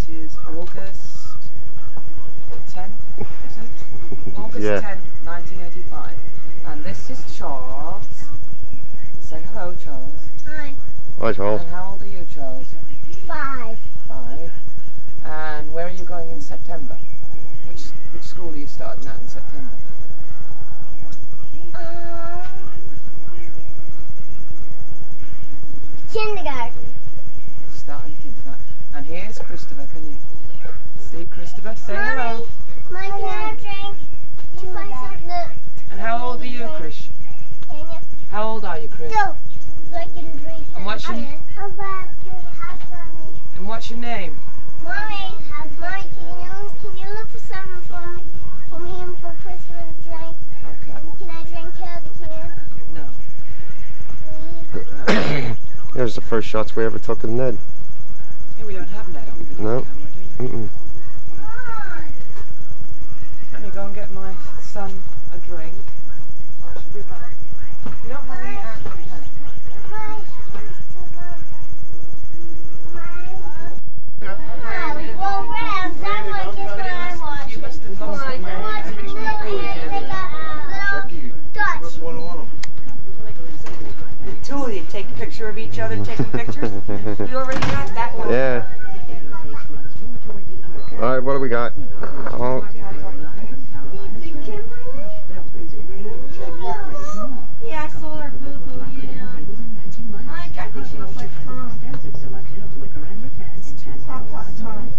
date is August 10th, is it? August 10th, 1985. And this is Charles. Say hello, Charles. Hi. Hi, Charles. And how old are you, Charles? 5. 5. And where are you going in September? Which school are you starting at in September? Kindergarten. Starting kindergarten. And here's Christopher. Can you see Christopher? Say hello. Mommy, can I have a drink? Can you find something that... And how old are you, Chris? Can you? How old are you, Chris? 2. So I can drink. And what's your name? And what's your name? Mommy, can you look for something from him for Christopher to drink? Okay. Can I drink out of the can? No. Here's the first shots we ever took of Ned. Yeah, we don't have Ned on video No. camera, do we? Let me go and get my son a drink. I should be back. You don't have any out of the can. You must have lost it. Two of you take a picture of each other taking pictures. You already had that one. Yeah. All right, what do we got? Oh. Yeah, I saw her boo-boo, yeah. I think she looks like Tom. Tom.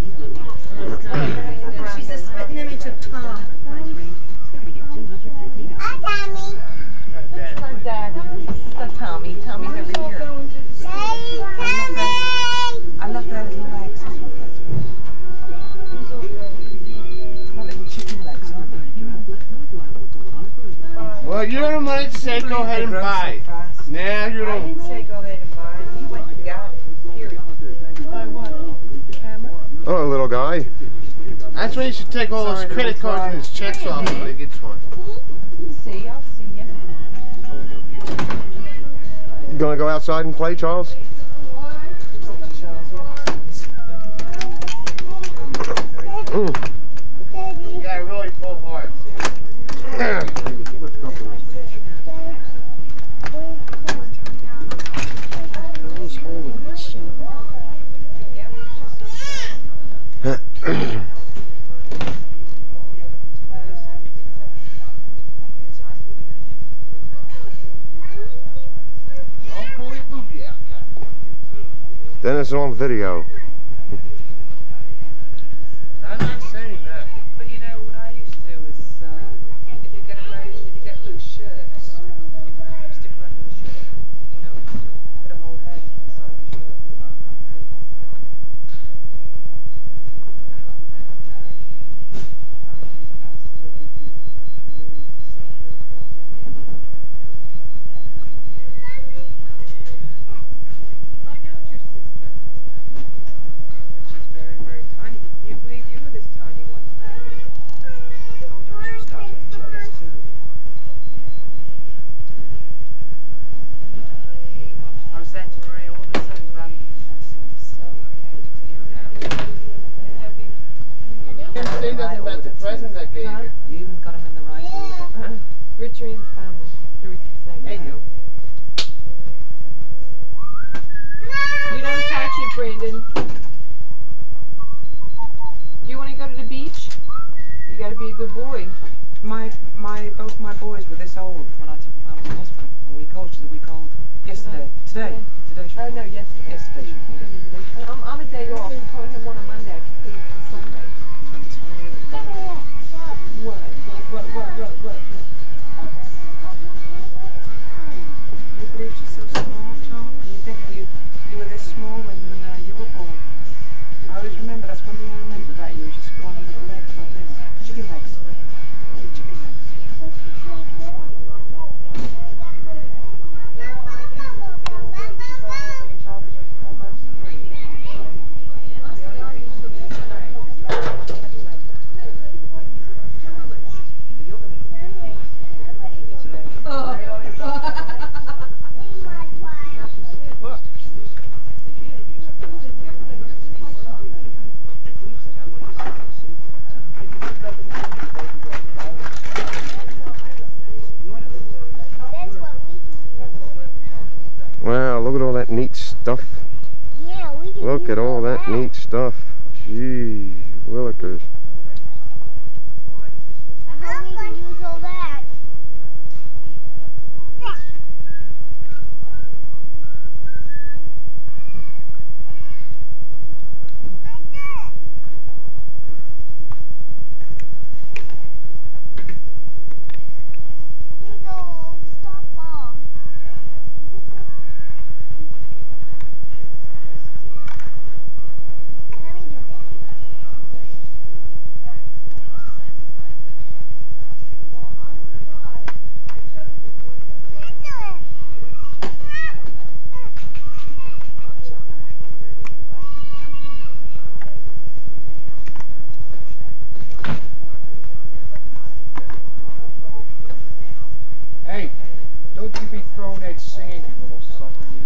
She's a spitting image of Tom. Hi, Tommy. That's her daddy. That's Tommy. Tommy's over here. Hey, Tommy. I love their little legs. That's what that's about. Little chicken legs, aren't they? Well, you're the money to say go ahead and buy. Now you I don't. didn't say go ahead and buy it. He went and got it. Period. Buy what? Camera? Oh, a little guy. That's why you should take all those credit cards and his checks off when he gets one. See, I'll see you. You gonna go outside and play, Charles? You gotta really pull hard. Don't pull your booby out. Then it's on video. I'm not saying that. But you know what I used to do is if you get loose shirts, you can stick around with a shirt. You know, put a whole head inside the shirt. Absolutely beautiful. I know it's your sister. But she's very, very tiny. Can you believe you were this tiny once? Oh, don't you start getting jealous too. I was saying to Marie, all of a sudden Brandon seems so empty now. You didn't say nothing about the present I gave you. You even got him in the right order. Richard's family. Hey, you. You don't touch it, Brandon. Do you want to go to the beach? You got to be a good boy. Both my boys were this old when I took them home from the hospital. A week old. She's a week old. Yesterday. Today. Oh, no, yesterday. Yesterday she was born. I'm a day off. I'm calling him one on Monday. It's Sunday. What? You believe she's so small, Tom? Can you think you were this small when you were born? I always remember, that's one thing I remember about you, is your scrawny little legs like this. Chicken legs. Chicken legs. You're going to Look at all that neat stuff. Yeah, we can Look use at all that neat stuff. Gee, willikers. I hope we can use all that. These old stuff off. Let me do this. Hey, don't you be throwing that sand, you little sucker, you.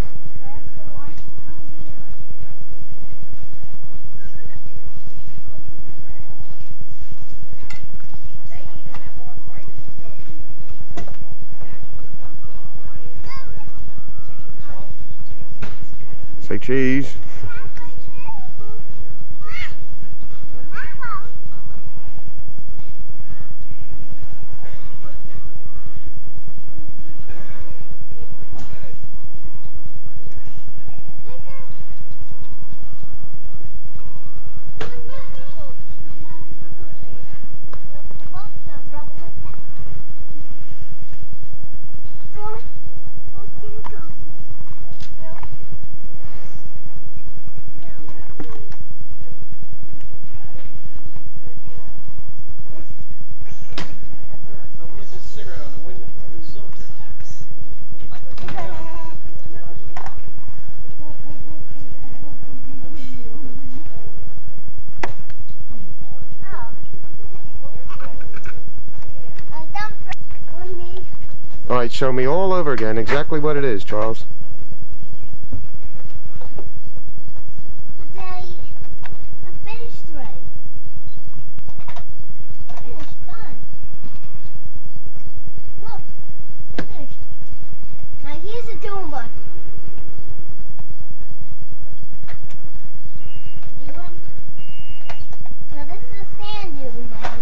Say cheese. All right, show me all over again exactly what it is, Charles. Daddy, I'm finished already. Finished, done. Look, finished. Now here's a Doomba. You want? Now this is a sand dune, Daddy.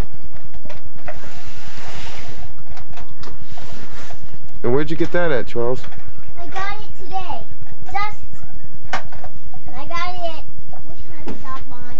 And where'd you get that at, Charles? I got it today. I got it at, which kind of shop on?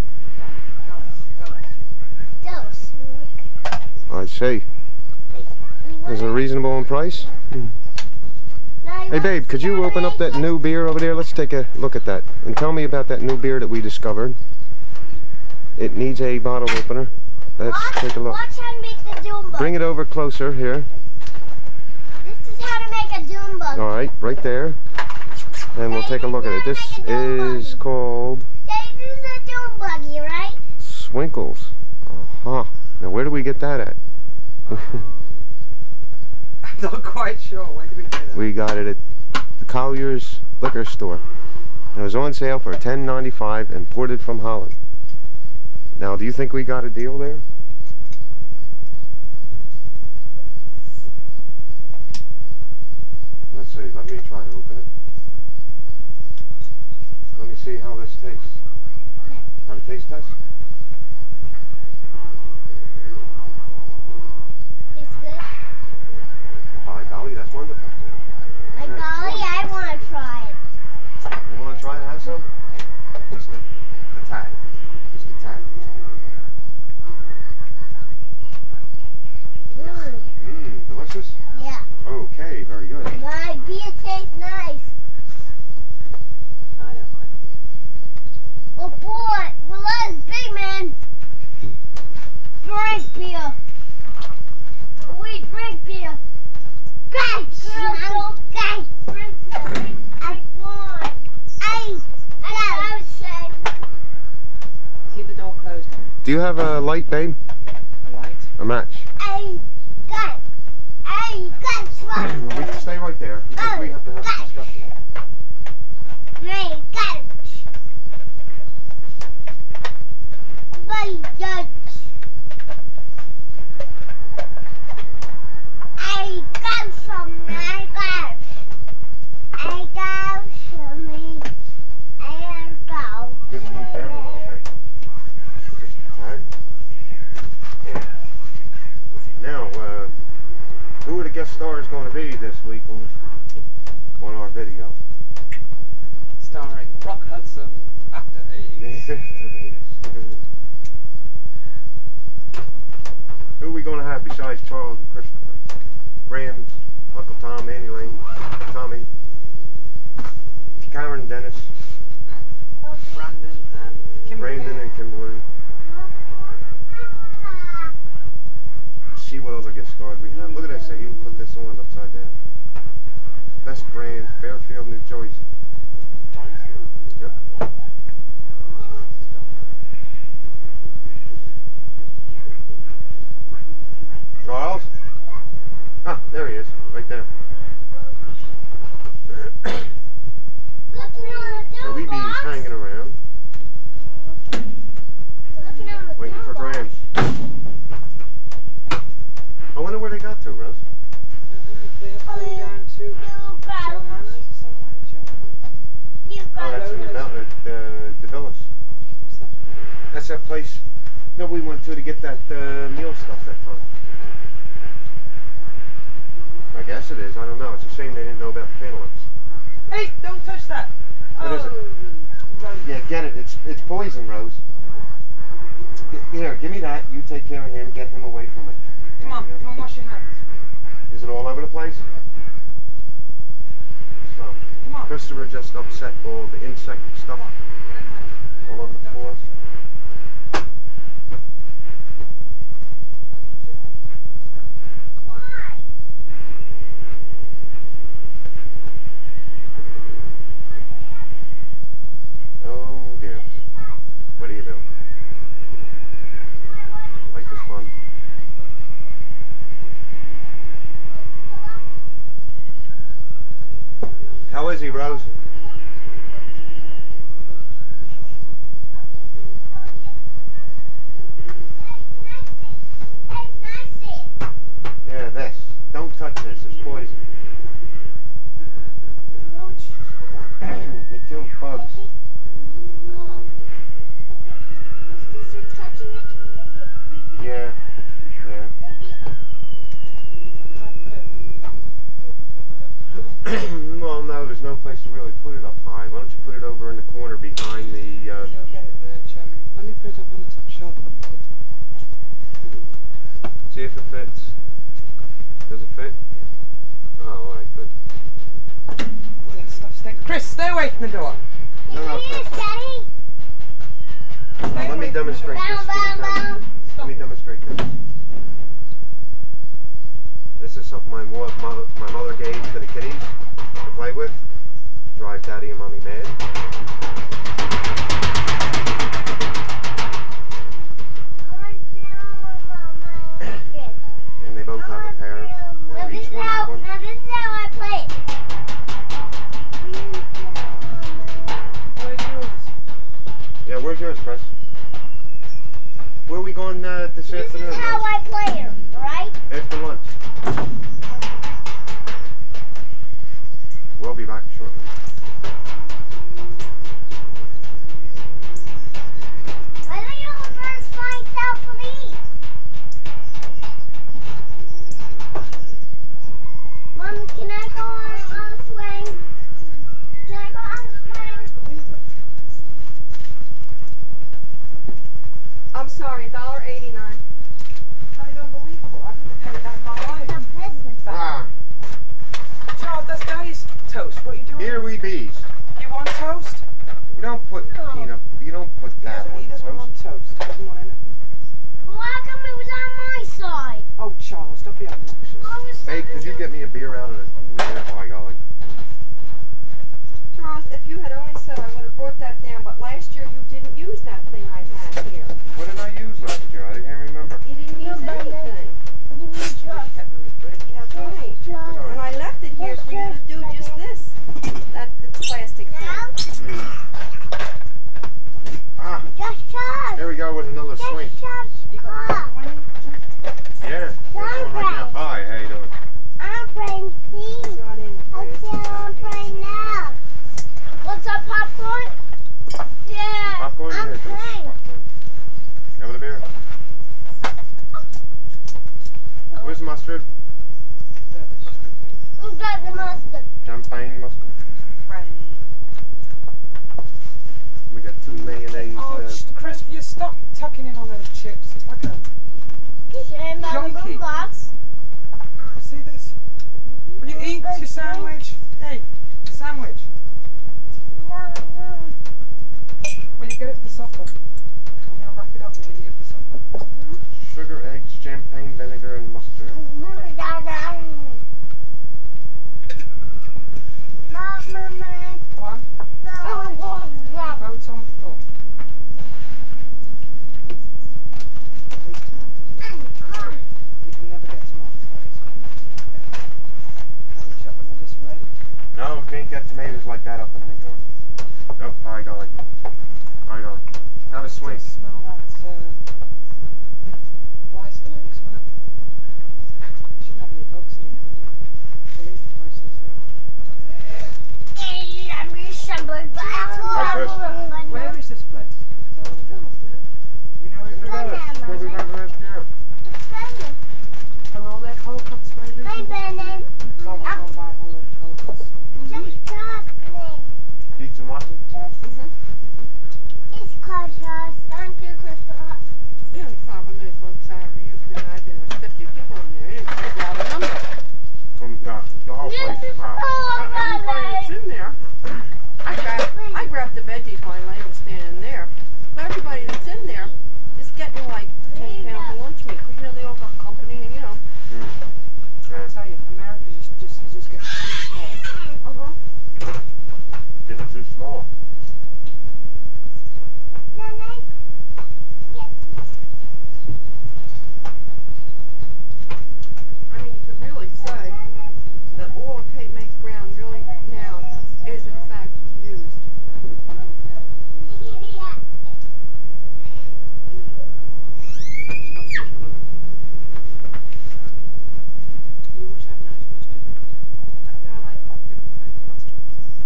Dose. I see. Is it reasonable in price? Hey, babe, could you open up that new beer over there? Let's take a look at that. And tell me about that new beer that we discovered. It needs a bottle opener. Let's take a look. Watch how to make the Doomba. Bring it over closer here. This is how to make a Doomba. All right, right there. And we'll take a look at it. This is called Daddy, this is a Doom Buggy, right? Swinkles. Uh-huh. Now, where do we get that at? I'm not quite sure. Where did we get that? We got it at the Collier's liquor store. And it was on sale for $10.95, imported from Holland. Now, do you think we got a deal there? Let's see. Let me try to open it. Let me see how this tastes. Okay. Have a taste test? Tastes good? By golly, that's wonderful. By Yes, golly, I want to try it. You want to try to have some? Just a tad. Just a tad. Delicious? Yeah. Okay, very good. My beer tastes nice. I don't like it. Oh boy, well that's big, man. Drink beer. We drink beer. Guys, guys. I want. I would say. Keep the door closed. Do you have a light, babe? A light? A match? I got We can stay right there because we have to have a discussion. I got some. I got guest star is going to be this week on our video. Starring Rock Hudson after AIDS. Who are we going to have besides Charles and Christopher? Graham's Uncle Tom, Annie Lane, Tommy, Karen, Dennis, Brandon and Kimberly. Brandon and Kimberly. See what other guest stars we have. Look at this, they even put this on upside down. Best brand, Fairfield, New Jersey. Yep. Charles? Ah, there he is, right there. So we bees hanging around, waiting for Graham. I wonder where they got to, Rose. They have to go down to Johanna's or somewhere. Johanna? Oh, that's in the Villas. What's that? That's that place that we went to get that meal stuff that time. I guess it is. I don't know. It's a shame they didn't know about the cantaloupes. Hey, don't touch that. What is it? Rose. Yeah, get it. It's poison, Rose. Here, give me that. You take care of him. Get him away from it. Come on, wash your hands. Is it all over the place? So, Come on. Christopher just upset all the insect stuff all over the floors. Oh dear. What do you do? Life is fun. How is he, Rose? Yeah, this. Don't touch this. It's poison. It kills bugs. Yeah. Yeah. Well, no, there's no place to really put it up high. Why don't you put it over in the corner behind the... You'll get it there, Chuck. Let me put it up on the top shelf. See if it fits. Does it fit? Yeah. Oh, alright, good. Oh, that stuff stinks. Chris, stay away from the door. No, no, Chris. Now, let me demonstrate this for the camera. Let me demonstrate this. This is something my mother gave to the kitties to play with. Drive Daddy and Mommy mad. And they both have a pair. Or each one have one. Now this is how I play it. Where's yours? Yeah, where's yours, Chris? Where are we going this This afternoon, is how Rose? I play it, right? After lunch. We'll be back shortly. Why don't you all birds flying south from east? Mom, can I go on a swing? Can I go on a swing? I'm sorry, $1.89. That is unbelievable. I've never paid that in my life. The business. Ah, Charles, that's Daddy's toast. What are you doing? here we bees. You want toast? You don't put peanut, you don't put that on He the doesn't toast. want toast. He doesn't want anything. Well, how come it was on my side? Oh, Charles, don't be obnoxious. All of a Hey, sudden could you get me a beer out of the cooler there? By golly. Charles, if you had only said, I would have brought that down, but last year you didn't use that thing I had here. What did I use last year? I can't remember. You didn't use anything. you need trust. Kept in the fridge. That's right. Trust. And I left it here for you to do just this. The plastic thing. Ah, Just trust. there we go with another swing. Just trust. You got Ah, one? Yeah, we're going right now. Hi, how you doing? I'm playing It's C. not in the I plastic. said I'm playing now. What's up, popcorn? Yeah. Popcorn? champagne mustard. Right. We got 2 mayonnaise. Oh, Chris, you stop tucking in on those chips. It's like a. Shame on the Junkie. box. See this? Will you eat your sandwich? Hey, sandwich. No. Will you get it for supper? I'm gonna wrap it up and eat it for supper. Sugar, eggs, champagne, vinegar, and mustard. One. Votes on the floor. These tomatoes. You can never get tomatoes like this. Can you chop them with this red? No, we can't get tomatoes like that up in New York. Oh, hi, golly. Hi, golly. Have a swing. Just smell that fly stuff. You smell it? You shouldn't have any bugs in here, do you? Believe the prices now. Where is this place? So I want to go. You know where it is? Where we went last year. Are all their cold cuts very reasonable? So I want to go and buy a whole load of cold cuts. Pizza mustard? Thank you, Christopher. You don't compliment one time. You can imagine there's 50 people in there. It's a lot of number. The whole place. Wow. Everybody that's in there. I grabbed the veggies while Elaine was standing there. But everybody that's in there is getting like 10 pounds of lunch meat. Because, you know, they all got company and, you know. I tell you, America's just getting too small. Getting too small. I mean, you could really say that all of Cape May ground really now is in fact used. You always have nice mustard. I like all different kinds of mustard.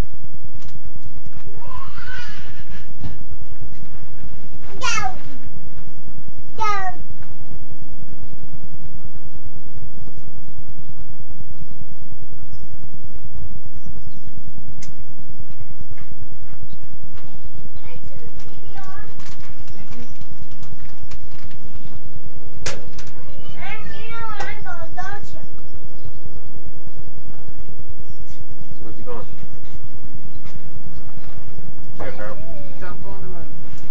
Where's he going? See you, Carol. Don't go on the road.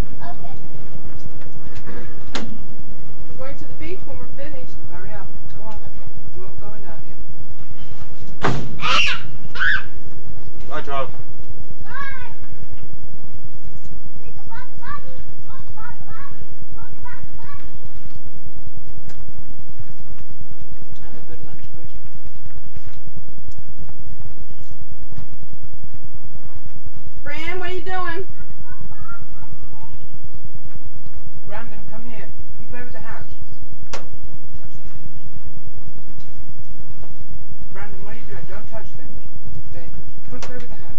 We're going to the beach when we're finished. Hurry up. Go on. We're all going out here. Bye, Charles. Have a good lunch, Chris. Fran, what are you doing? Brandon, come here. Come play with the house. Don't touch things. Brandon, what are you doing? Don't touch things. It's dangerous. Come and play with the house.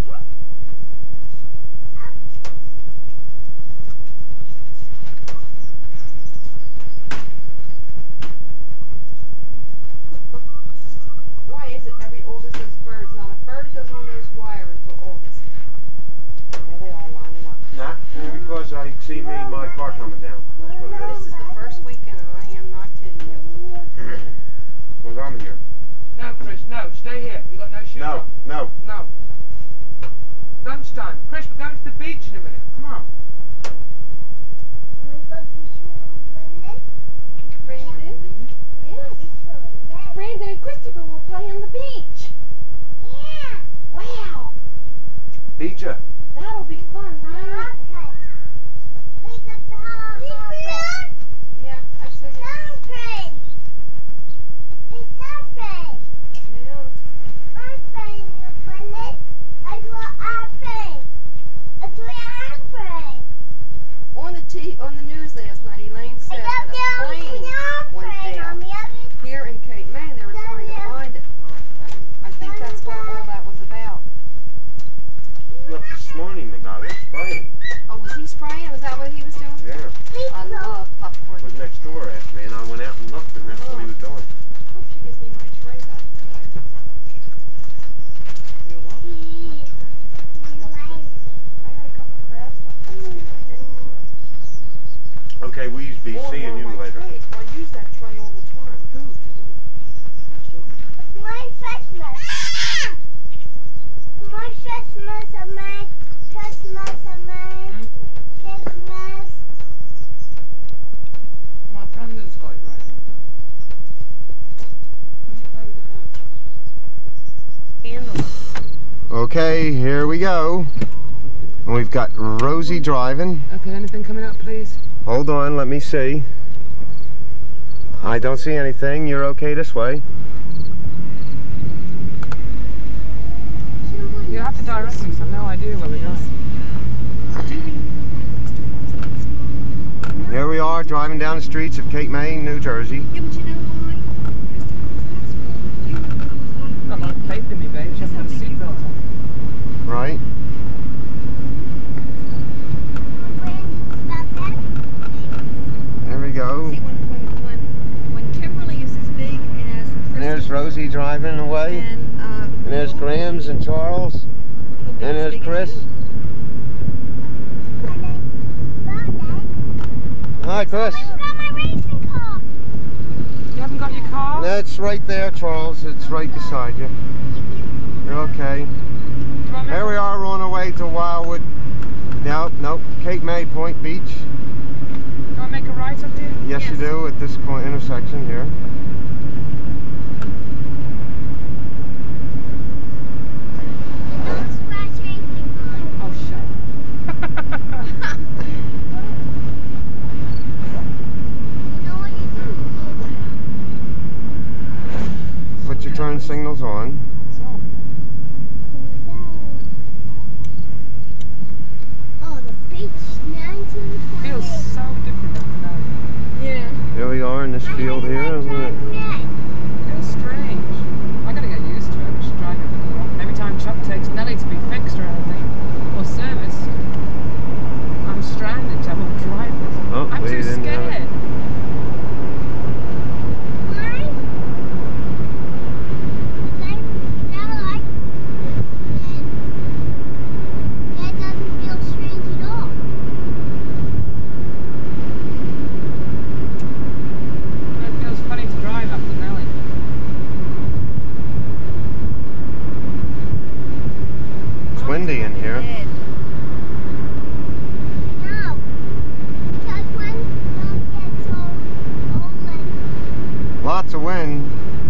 Why is it every August there's birds? Not a bird goes on those wire until August. Yeah, they all lining up. Nah, because I see my car coming down. That's what it This is. is the first weekend and I am not kidding you. Because I'm here. No, Chris, no. Stay here. You got no shoes No, on. no. No. Lunchtime. Chris, we're going to the beach in a minute. Come on. Brandon? Yes. Brandon and Christopher will play on the beach. Wow. Pizza. That'll be fun, right? Yeah, I said it. Now, on the news last night, Elaine said that a plane went down here in Cape May and they were trying to find it. I think that's what all that was about. Look, this morning the guy was spraying. Oh, was he spraying? Was that what he was doing? Yeah. I love popcorn. It was next door, asked me, and I went out and looked, and that's what he was doing. Hope she gives me my tray back today. You're be Or seeing one you of my later. trays. I use that tray all the time. Food. My Christmas. My Christmas and my Christmas and my Christmas. My Brandon's got it right. Handle. Okay, here we go. And we've got Rosie driving. Okay, anything coming up, please? Hold on, let me see. I don't see anything. You're okay this way. You have to direct me, 'cause I've no idea where we're going. Here we are, driving down the streets of Cape May, New Jersey. Yeah, but you know why? Got a lot of faith in me, babe. She hasn't got a seatbelt on. Right? There we go. See, when Kimberly is as big as And there's Rosie driving away. and there's Grams and Charles. And there's Chris. Hi, Chris. I got my racing car. You haven't got your car? That's right there, Charles. It's right beside you. You're okay. Here we are on our way to Wildwood. Nope. Cape May, Point Beach. Do I make a right up here? Yes, you do at this intersection here. Don't scratch anything on. Oh, shut up. You know what you do? Put your turn signals on. Oh, the beach 1920. Feels so different up now. Yeah. Here we are in this field here, isn't it? Feels strange. I gotta get used to it. I should drive it more often. Every time Chuck takes Nelly to be fixed or anything, or serviced, I'm stranded, so I won't drive it. Oh, I'm we too didn't have it. scared. It feels funny to drive after Nelly. It's windy in here. Lots of wind.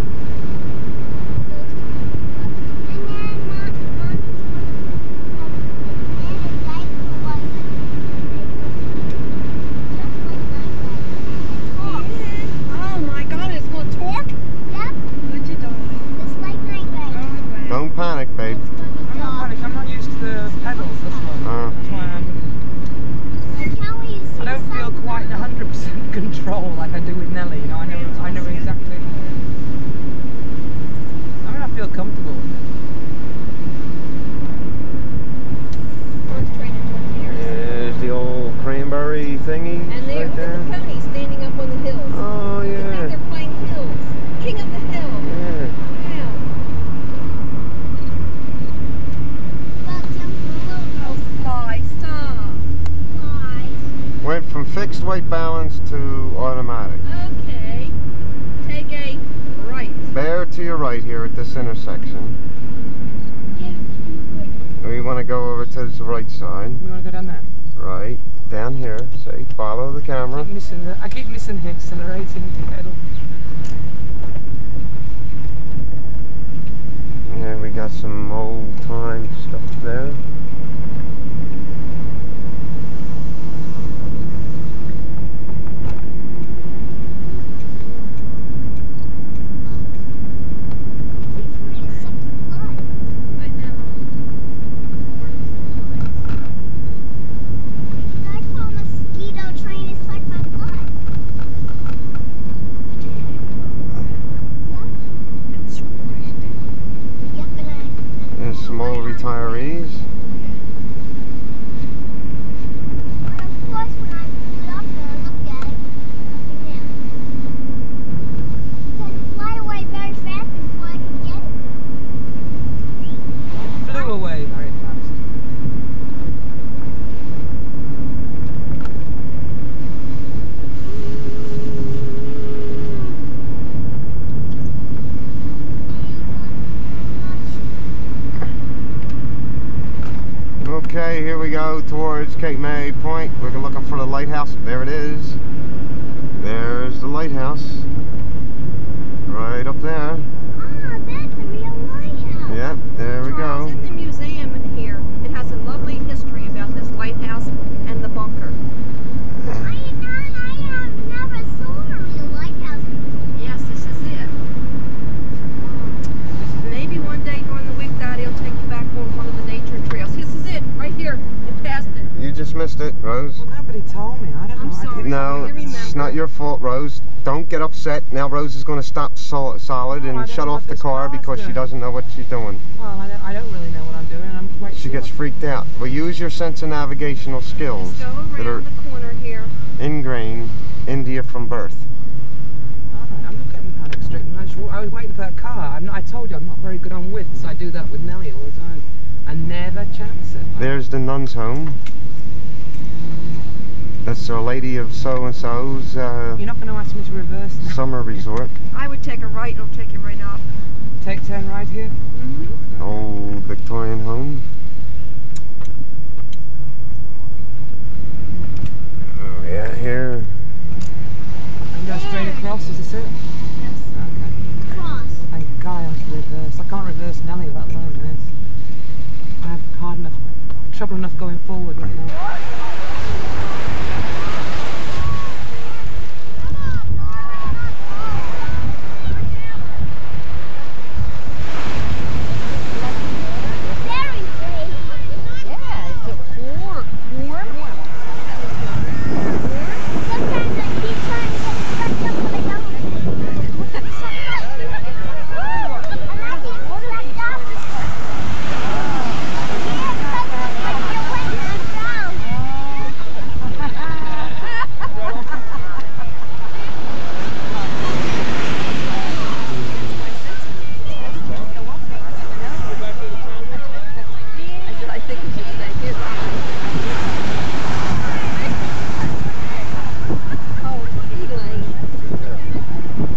Oh my God, it's going to talk? Would you, darling? Don't panic, babe. I'm not panicked. I'm not used to the pedals this one. That's why I don't feel quite 100% control like I do with Nelly. You know, I know exactly. I mean, I feel comfortable with it. First train in 20 years. There's the old cranberry thingy And there, right look at the there. ponies standing up on the hills. Oh, I think yeah. they're playing hills. King of the Hill. Yeah. Yeah. Oh, fly, stop. Went from fixed weight balance to automatic. Okay. Take a right. Bear to your right here at this intersection. We want to go over to the right side. We want to go down there. Right. Down here. Say, follow the camera. I keep missing the accelerating pedal. Yeah, we got some old time stuff there. I know. There's some old retirees. Flew away very fast. here we go towards Cape May Point. We're looking for the lighthouse. There it is. There's the lighthouse. Right up there. Ah, that's a real lighthouse. Yep, there we Charles, go. in the museum here, it has a lovely history about this lighthouse and the bunker. I have never saw a real lighthouse before. Yes, this is it. Maybe one day during the week, Daddy will take you back on one of the nature trails. This is it, right here. You passed it. You just missed it, Rose. Well, nobody told me. I don't know. I'm I sorry. didn't- No, I it's remember. not your fault, Rose. Don't get upset. Now Rose is going to stop solid Oh, I and don't shut know off what the this car car's because she doing. doesn't know what she's doing. Well, I don't really know what I'm doing. I'm waiting. She gets freaked out. Well, use your sense of navigational skills Let's go that are around the corner here. ingrained India from birth. Alright, I'm not getting panic stricken. I was waiting for that car. I told you I'm not very good on widths. I do that with Nellie all the time. I never chance it. There's the nun's home. That's Our Lady of So-and-so's You're not going to ask me to reverse now. summer resort. I would take a right, it'll take you right up. Take turn right here. Mm-hmm. Old Victorian home. Oh yeah, here. And go straight across, is this it? Yes. Okay. Cross. Thank God I can reverse. I can't reverse Nellie, let alone this. I have hard enough, trouble enough going forward right now. Very brave. Yeah, is it warm? Sometimes I keep trying to get stuck up, but I don't. I said, I think we should stay here. Oh, Elaine.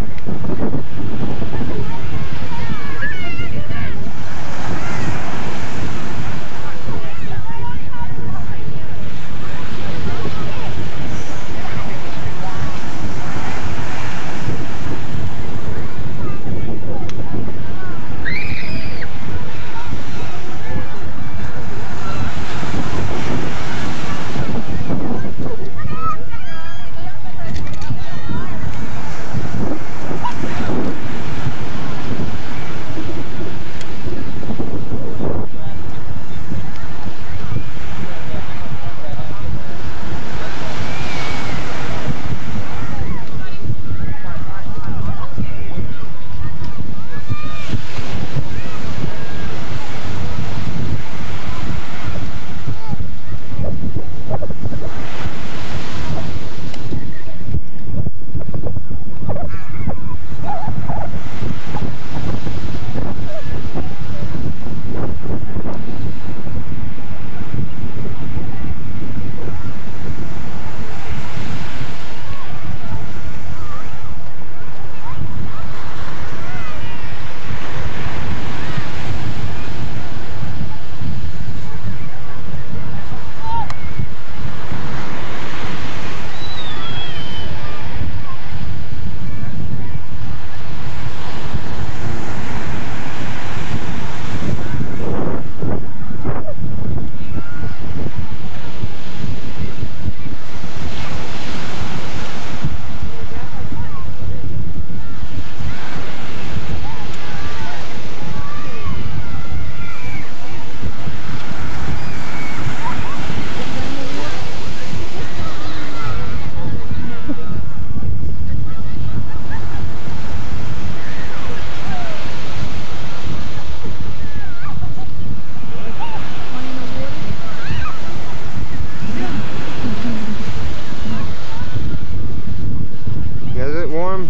Is it warm?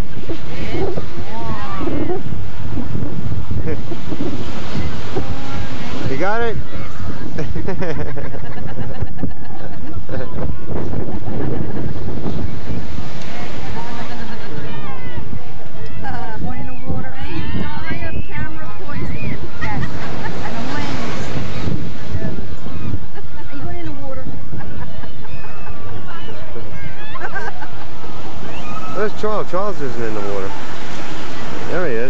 You got it? Boy in the water. May you die of camera poisoning. Yes. And a lens. Are you going Charles isn't in the water. There he is.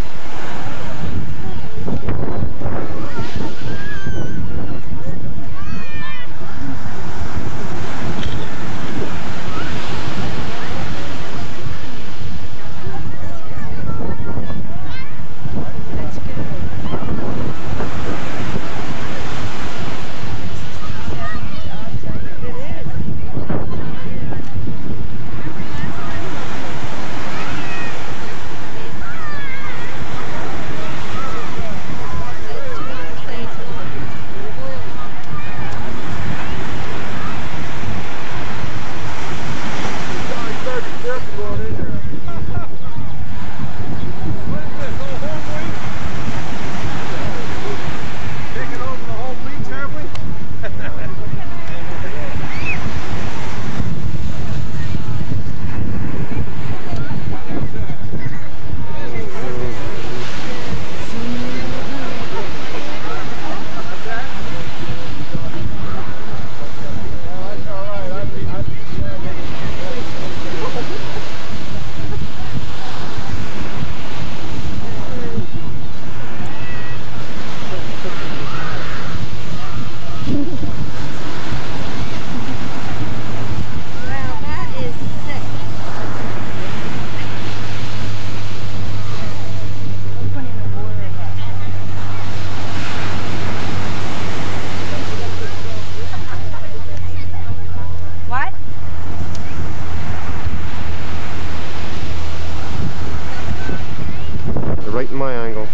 Right in my angle.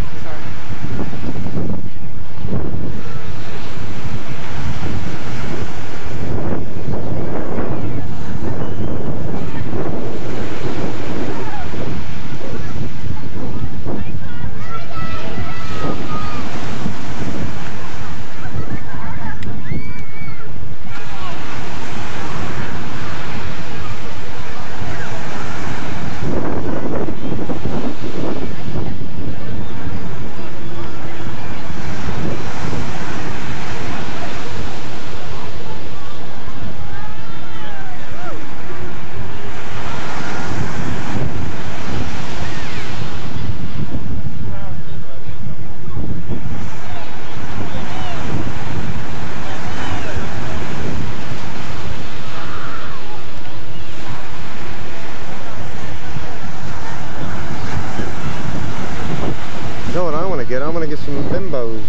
I'm gonna get some bimbos.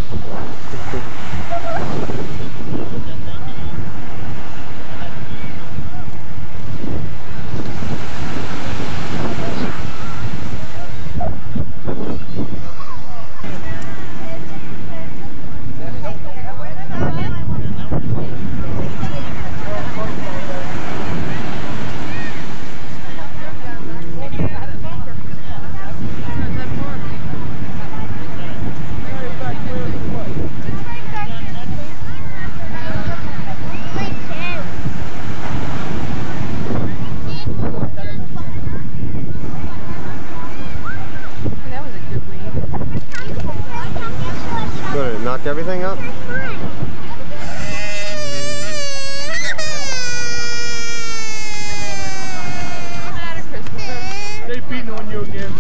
Knock everything up? They beating on you again.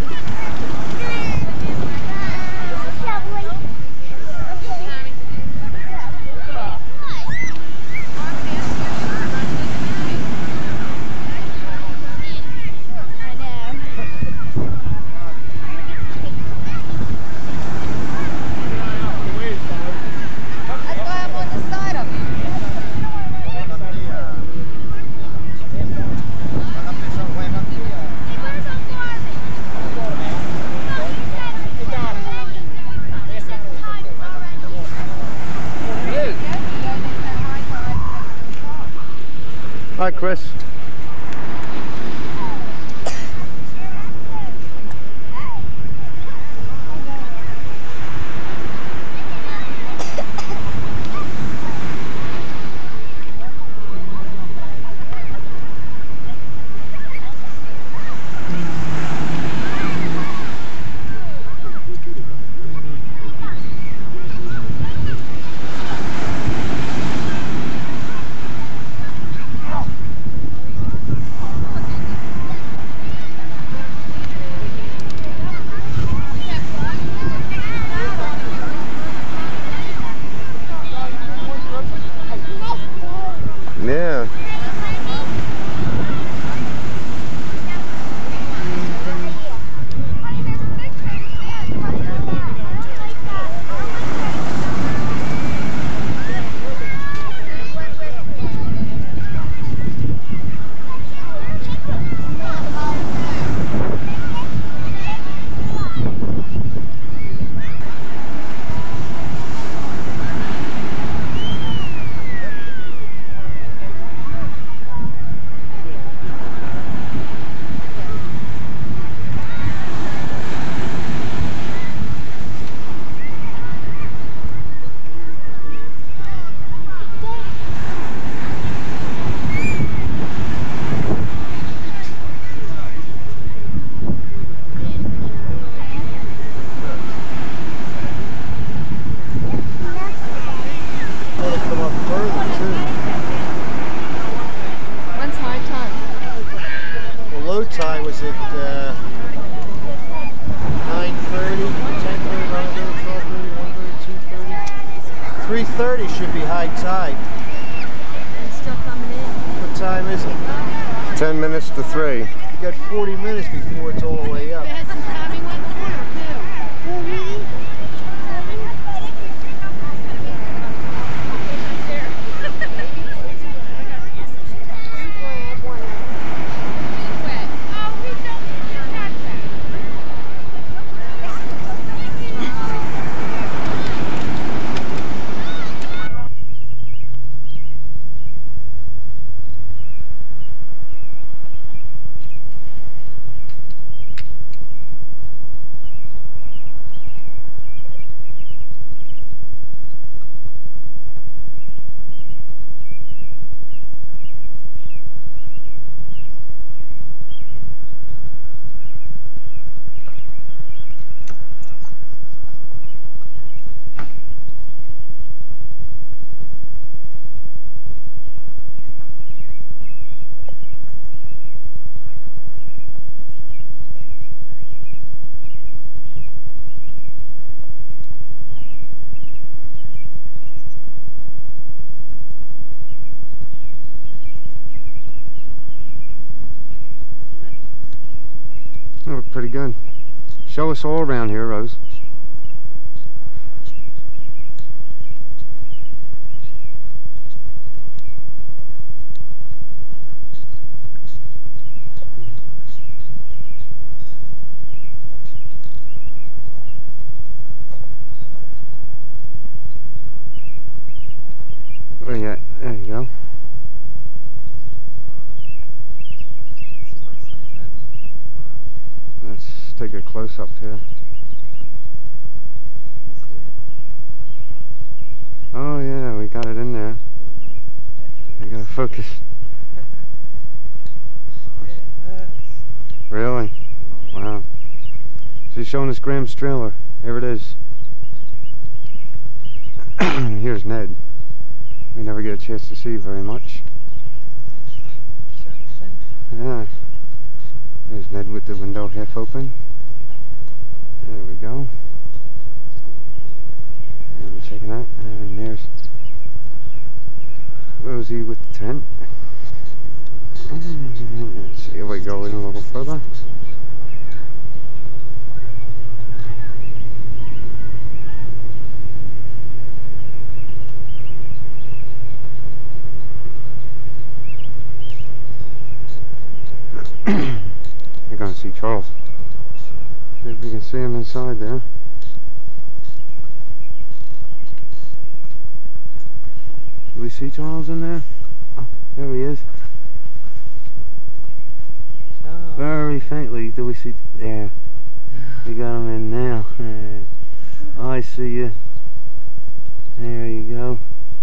3:30 should be high tide. It's still coming in. What time is it? 10 minutes to 3. You got 40 minutes before it's all the way up. That's the time he went corner, too. That looked pretty good. Show us all around here, Rose. Oh yeah, there you go. Let's take a close up here. Oh yeah, we got it in there. I gotta focus. Really? Wow. She's showing us Graham's trailer. Here it is. Here's Ned. We never get a chance to see very much. Yeah. There's Ned with the window half open. There we go. And we're checking out. And there's Rosie with the tent. And let's see if we go in a little further. We're going to see Charles. See if we can see him inside there. Do we see Charles in there? Oh, there he is. Oh. Very faintly. Do we see? There. We got him in now. Oh, I see you. There you go.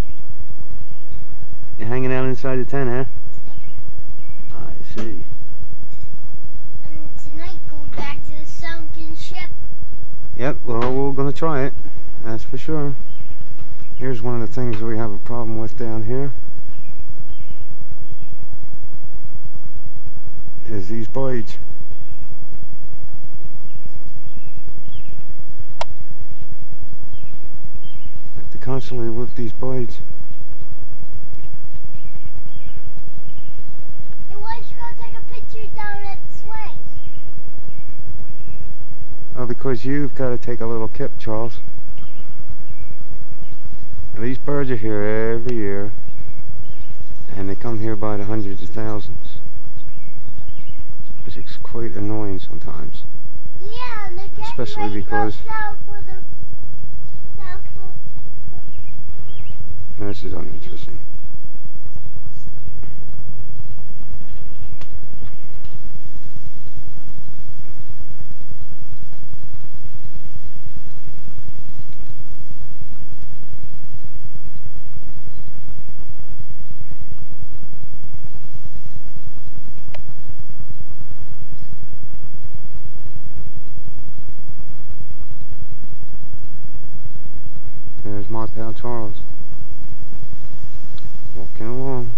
You're hanging out inside the tent, huh? I see. And tonight go back to the sunken ship. Yep, well, we're going to try it. That's for sure. Here's one of the things we have a problem with down here. Is these blades. Have to constantly lift these blades. Hey, why don't you go take a picture down at the swings? Oh, because you've got to take a little kip, Charles. And these birds are here every year, and they come here by the hundreds of thousands, which is quite annoying sometimes. Yeah, and they're getting Especially ready to go because- south for the This is uninteresting. There's my pal Charles. Walking along.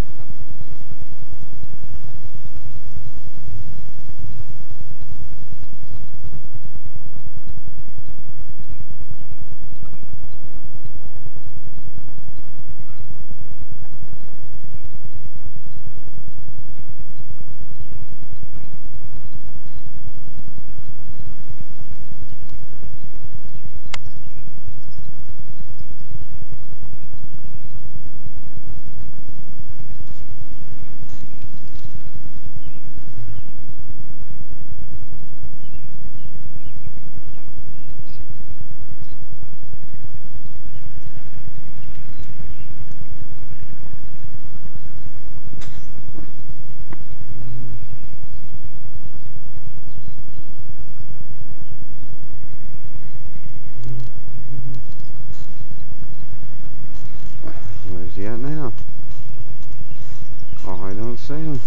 he at now? Oh, I don't see him.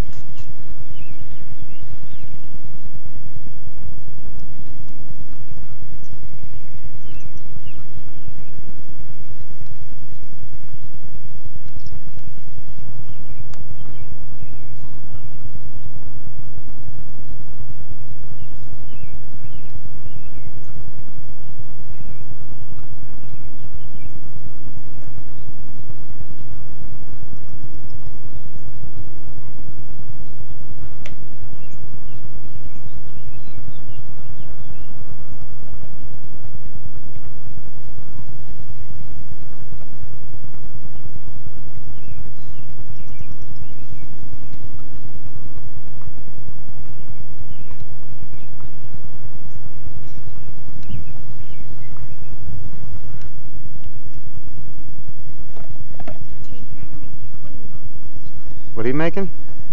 What are you making?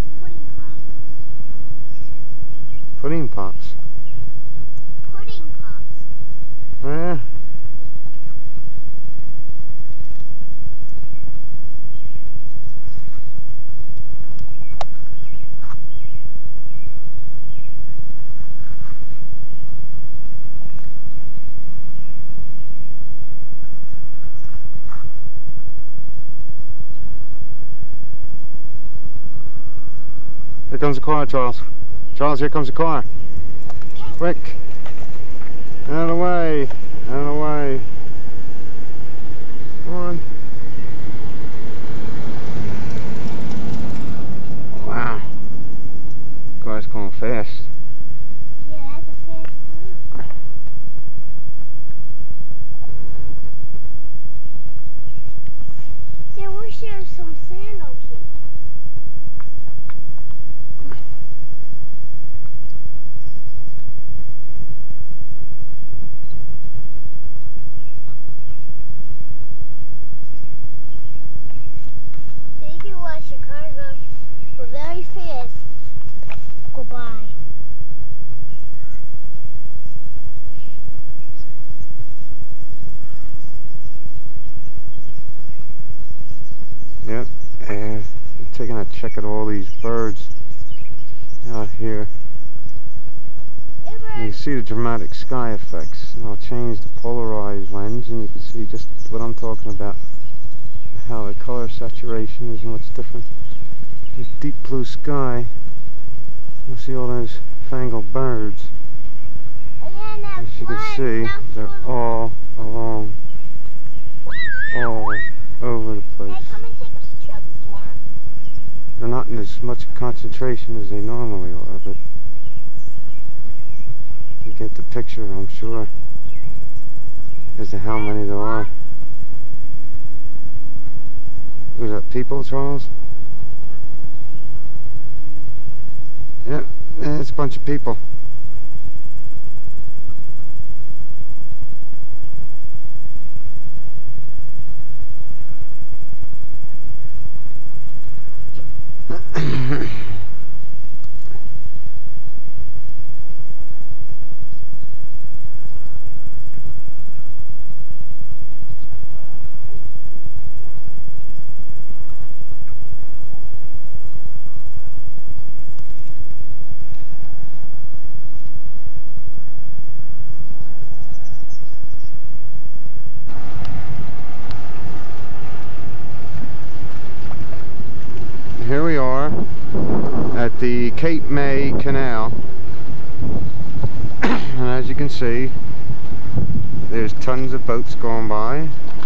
Pudding pops. Pudding pops. Pudding pops. Oh, yeah. Here comes the car, Charles. Charles, here comes the car. Quick. Out of the way. Out of the way. Come on. Wow. Car's going fast. Yeah, that's a fast move. Yeah, we wish there was some sand over here. Thank you, Chicago. We're very fast. Goodbye. Yep. And I'm taking a check at all these birds out here. And you see the dramatic sky effects. And I'll change the polarized lens and you can see just what I'm talking about. How the color saturation is much different. This deep blue sky. You'll see all those fangled birds. As you can see, they're all along, all over the place. Hey, come and take us to Chubby's Farm. They're not in as much concentration as they normally are, but you get the picture, I'm sure, as to how many there are. Was that people, Charles? Yeah, it's a bunch of people. Here we are at the Cape May Canal, and as you can see, there's tons of boats going by.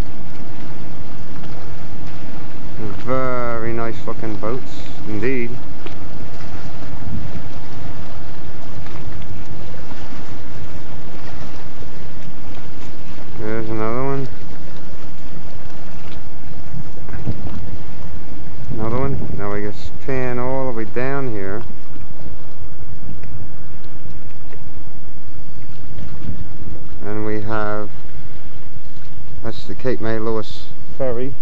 Very nice looking boats indeed. There's another one. Another one. Now we just pan all the way down here. And we have, that's the Cape May Lewis ferry.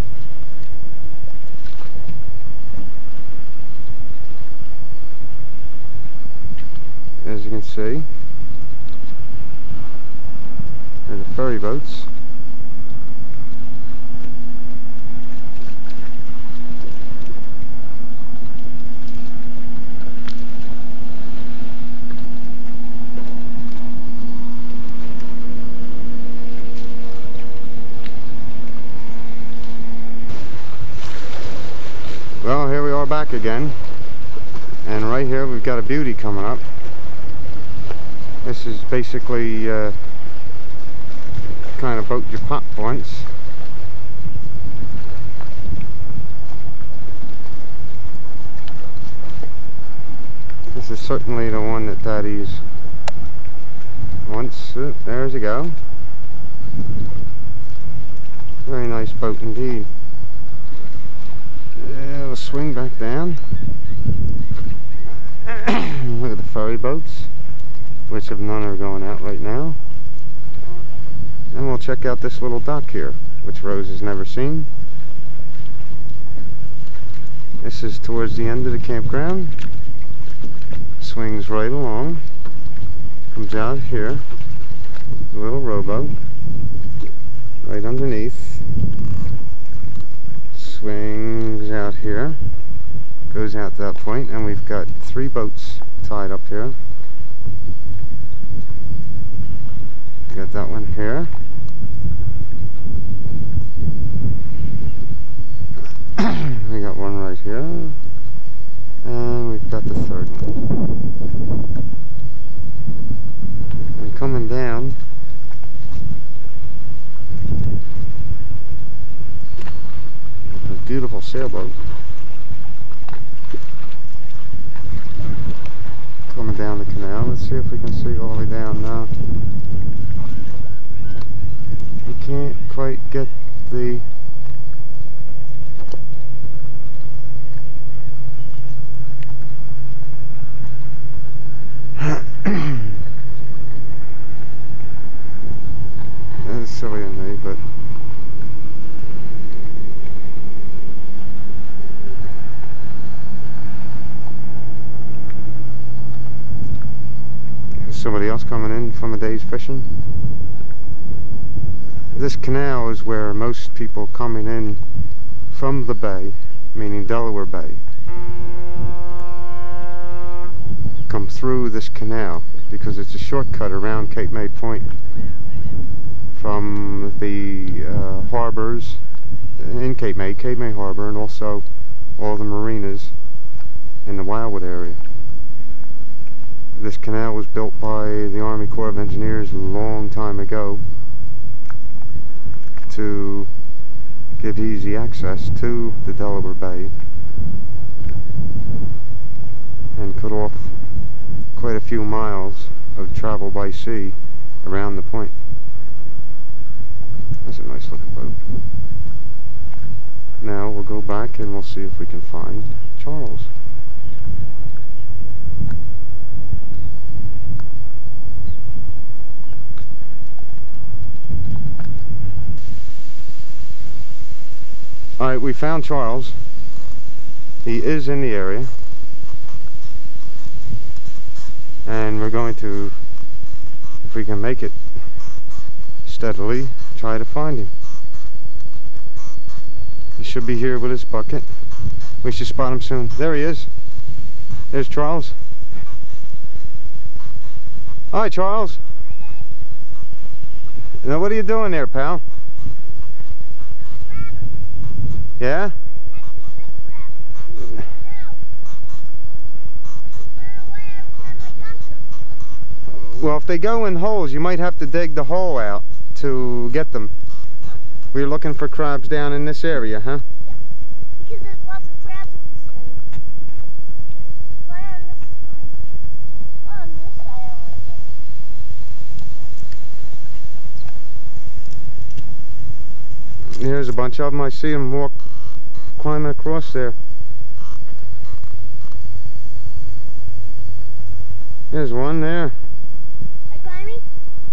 As you can see, there's the ferry boats. back again, and right here we've got a beauty coming up. This is basically kind of boat you pop once. This is certainly the one that Daddy's once. There's a go. Very nice boat indeed. Yeah, we'll swing back down. Look at the ferry boats, which of none are going out right now. And we'll check out this little dock here, which Rose has never seen. This is towards the end of the campground. Swings right along. Comes out here. A little rowboat. Right underneath. Swings out here. Goes out to that point, and we've got 3 boats tied up here. Got that one here. We got one right here. And we've got the 3rd one. And coming down, a beautiful sailboat. Coming down the canal. Let's see if we can see all the way down now. We can't quite get the that is silly of me, but there's somebody else coming in from a day's fishing. This canal is where most people coming in from the bay, meaning Delaware Bay, come through this canal because it's a shortcut around Cape May Point from the harbors in Cape May Harbor, and also all the marinas in the Wildwood area. This canal was built by the Army Corps of Engineers a long time ago to give easy access to the Delaware Bay and cut off quite a few miles of travel by sea around the point. That's a nice looking boat. Now we'll go back and we'll see if we can find Charles. Alright, we found Charles. He is in the area. And we're going to, if we can make it steadily, try to find him. He should be here with his bucket. We should spot him soon. There he is. There's Charles. Hi, Charles. Now, what are you doing there, pal? Yeah? Well, if they go in holes, you might have to dig the hole out to get them. We're looking for crabs down in this area, huh? Yeah, because there's lots of crabs in this area. Right on this side. Oh, on this side I want to get. Here's a bunch of them. I see them walk, climbing across there. There's one there. Right by me?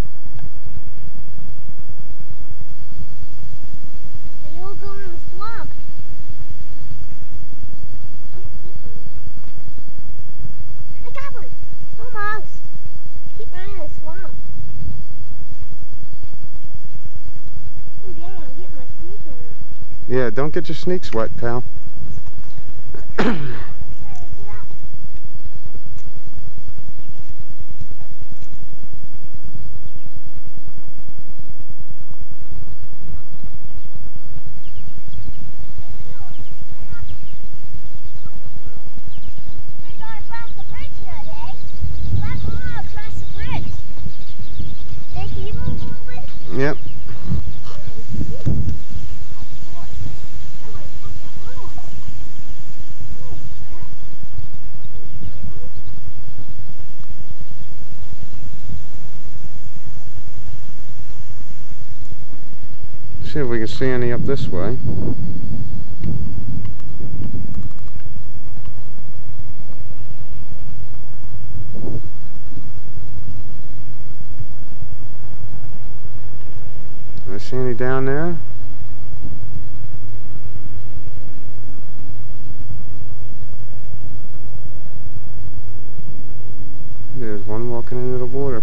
They all go in the swamp. I got one. Almost. Keep running in the swamp. Oh, dang, I'm getting my sneaker. Yeah, don't get your sneaks wet, pal. See if we can see any up this way. Do I see any down there? There's one walking into the water.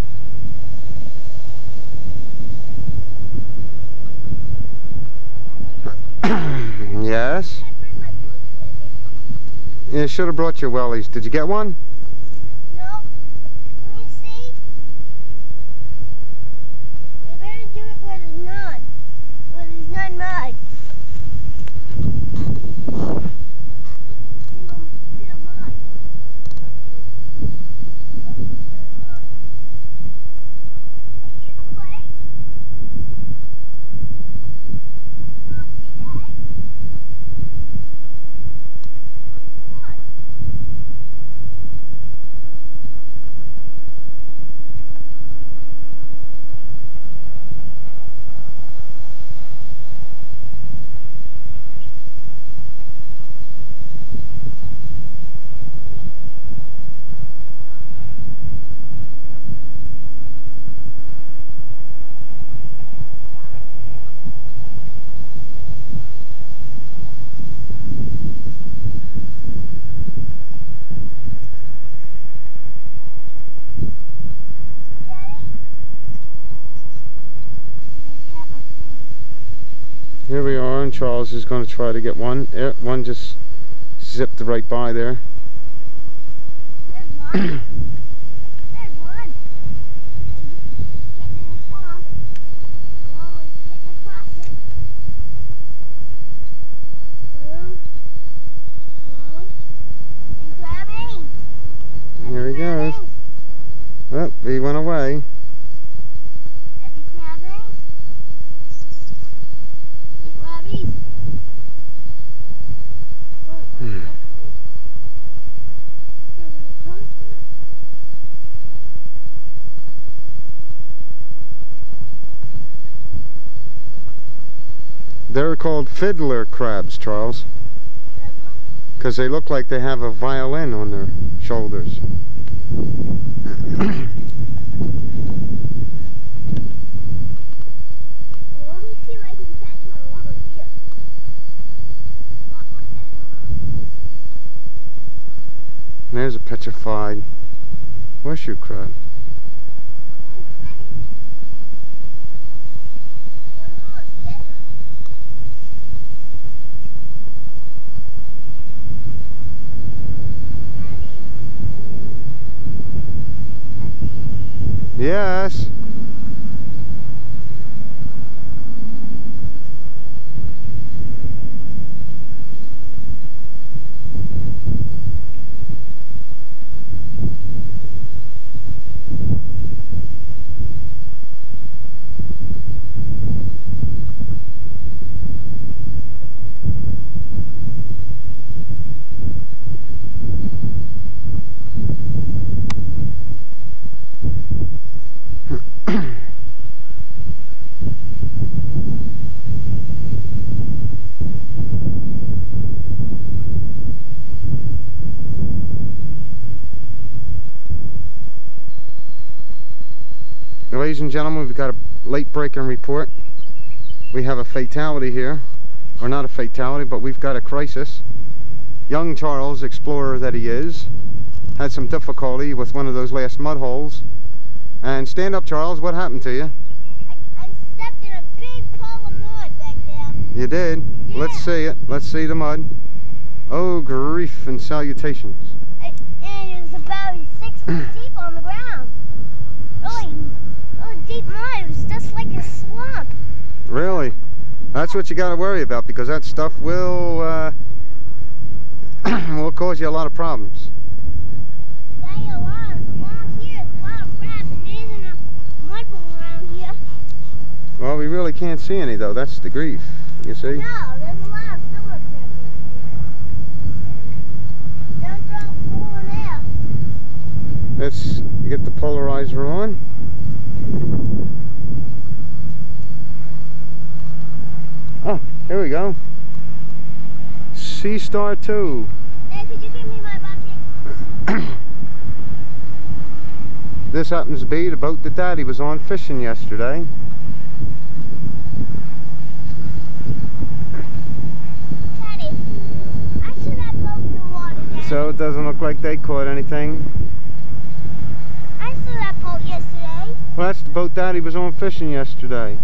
Yes? Yeah, should have brought your wellies. Did you get one? No. Let me see. You better do it where there's none. Where there's none mud. Bit of mud. Either way. Here we are, and Charles is going to try to get one. One just zipped right by there. There's one. There's one. Getting in the swamp. Oh, it's getting across it. Boom. Boom. And grabbing. Here he goes. Oh, he went away. Every grabbing. Eat grabbies. They're called fiddler crabs, Charles, because they look like they have a violin on their shoulders. Let me see if I can catch one over here. Not one catch one. There's a petrified horseshoe crab. Yes. Ladies and gentlemen, we've got a late breaking report. We have a fatality here, or not a fatality, but we've got a crisis. Young Charles, explorer that he is, had some difficulty with one of those last mud holes. And stand up, Charles, what happened to you? I stepped in a big puddle of mud back there. You did? Yeah. Let's see it. Let's see the mud. Oh, grief and salutations. And it was about 6 feet deep on the ground. Really deep mud. It was just like a swamp. Really? That's what you got to worry about, because that stuff will will cause you a lot of problems. Along here, there's a lot of crabs, and there isn't a mud hole around here. Well, we really can't see any, though. That's the grief. You see? No, there's a lot of silver crabs around here. Don't throw over there. Let's get the polarizer on. Oh, here we go. Sea Star 2. Dad, could you give me my bucket? This happens to be the boat that Daddy was on fishing yesterday. Daddy, I saw that boat in the water, Dad. So it doesn't look like they caught anything. I saw that boat yesterday. Well, that's the boat Daddy was on fishing yesterday.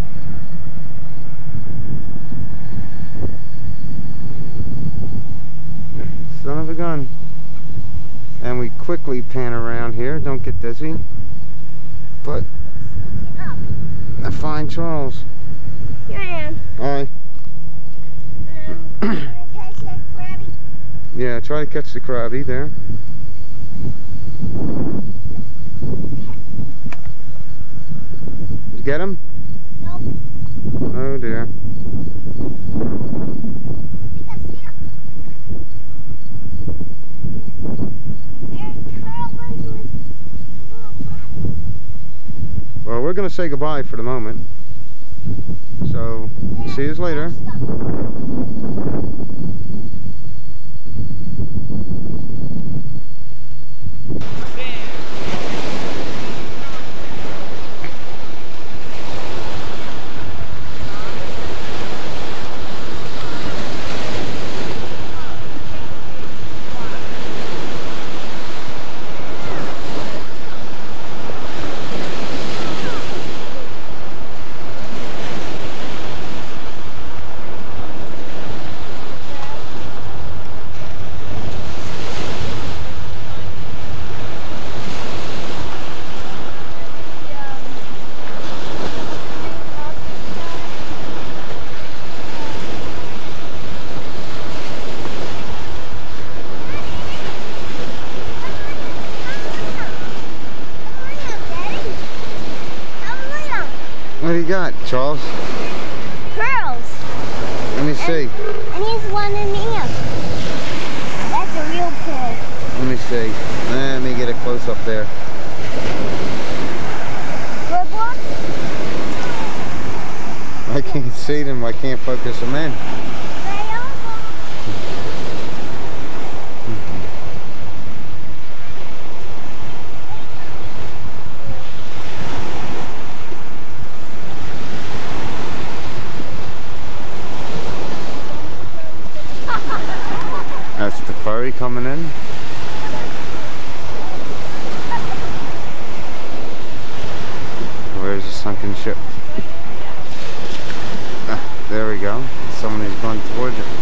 Son of a gun. And we quickly pan around here, don't get dizzy. But Get up. I find Charles. Here I am. Alright. You want to catch that crabby? Yeah, try to catch the crabby there. Did you get him? Nope. Oh dear. I think I see him. There's curlers with little crabby. Well, we're going to say goodbye for the moment. So, see you later. What do you got, Charles? Pearls. Let me see. And here's one in here. That's a real pearl. Let me see. Let me get a close up there. Good one? I can't see them. I can't focus them in. That's the ferry coming in. Where's the sunken ship? Ah, there we go. Somebody's going towards it.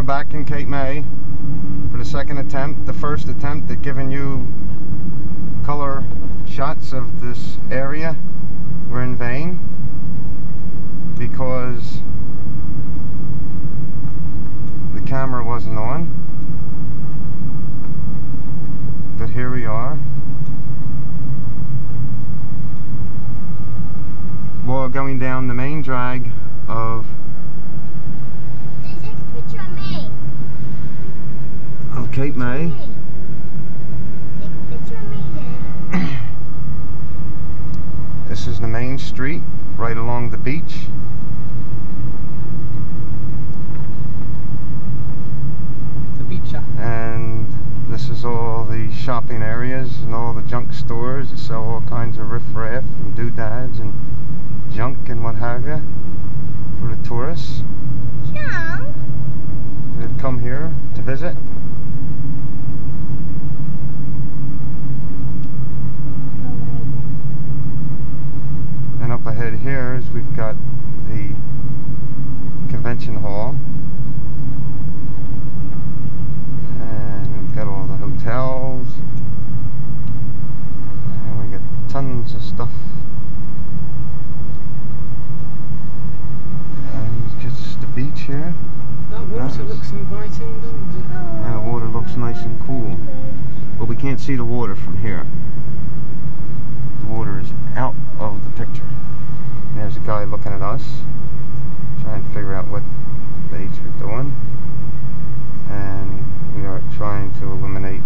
back in Cape May for the second attempt. The first attempt at giving you color shots of this area were in vain because the camera wasn't on. But here we are. We're going down the main drag of Take a picture of me. Cape May. Take a picture of me then. This is the main street right along the beach. The beach. And this is all the shopping areas and all the junk stores that sell all kinds of riffraff and doodads and junk and what have you for the tourists John. that have come here to visit. And up ahead here is we've got the convention hall, and we've got all the hotels, and we got tons of stuff. And it's just the beach here. That water looks inviting, doesn't it? Yeah, the water looks nice and cool, but we can't see the water from here. The water is out of the picture. There's a guy looking at us, trying to figure out what they each are doing, and we are trying to eliminate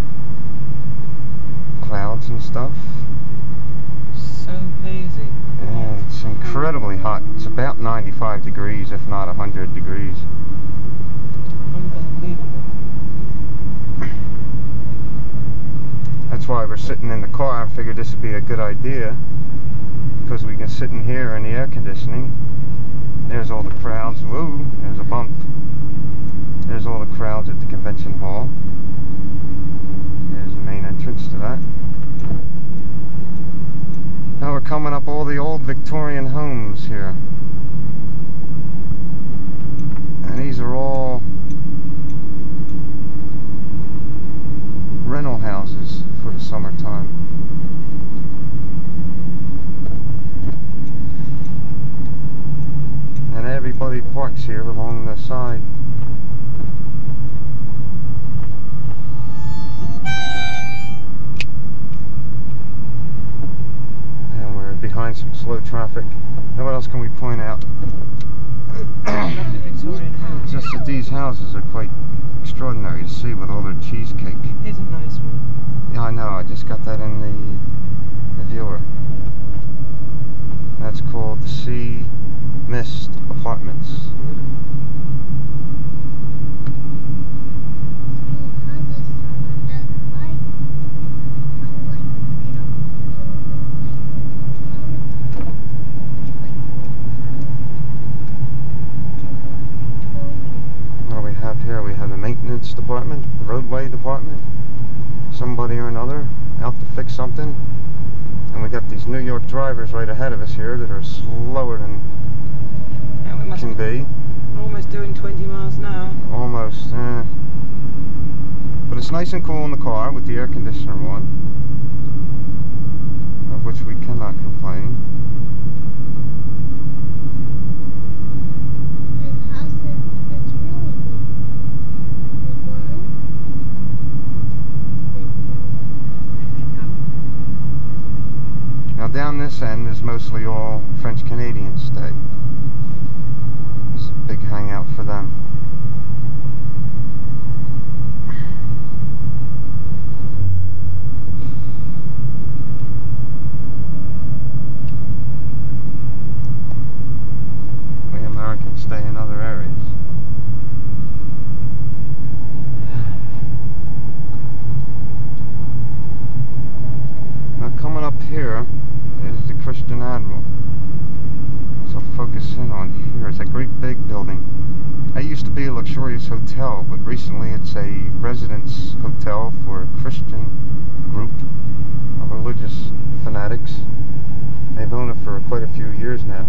clouds and stuff. So hazy. Yeah, it's incredibly hot. It's about 95 degrees, if not 100 degrees. Unbelievable. That's why we're sitting in the car. I figured this would be a good idea because we can sit in here in the air conditioning. There's all the crowds. Woo, there's a bump. There's all the crowds at the convention hall. There's the main entrance to that. Now we're coming up all the old Victorian homes here. And these are all rental houses for the summertime. And everybody parks here along the side. And we're behind some slow traffic. Now what else can we point out? Lovely Victorian house. Just that these houses are quite extraordinary to see with all their cheesecake. Here's a nice one. Yeah, I know. I just got that in the viewer. That's called the Sea Mist Apartments. What do we have here? We have the maintenance department, the roadway department, somebody or another out to fix something. And we got these New York drivers right ahead of us here that are slower than Yeah, we must can be. We're almost doing 20 miles an hour. Almost. But it's nice and cool in the car with the air conditioner on, of which we cannot complain. There's a house that's really big. There's one. Now down this end is mostly all French Canadians stay. It's a big hangout for them. We Americans stay in other areas. Now coming up here is the Christian Admiral. So I'll focus in on here. It's a great big building. It used to be a luxurious hotel, but recently it's a residence hotel for a Christian group of religious fanatics. They've owned it for quite a few years now.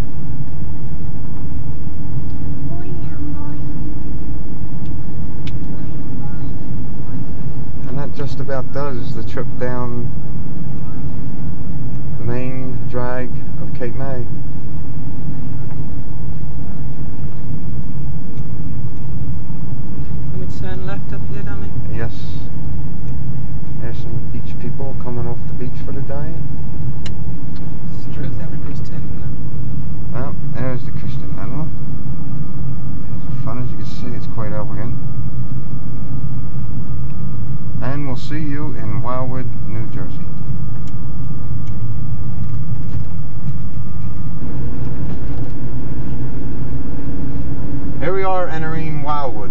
just about does the trip down the main drag of Cape May. And we turn left up here, don't we? Yes. There's some beach people coming off the beach for the day. It's true, everybody's turning left. Well, there's the Christian Manual. As fun as you can see, it's quite elegant. And we'll see you in Wildwood, New Jersey. Here we are entering Wildwood.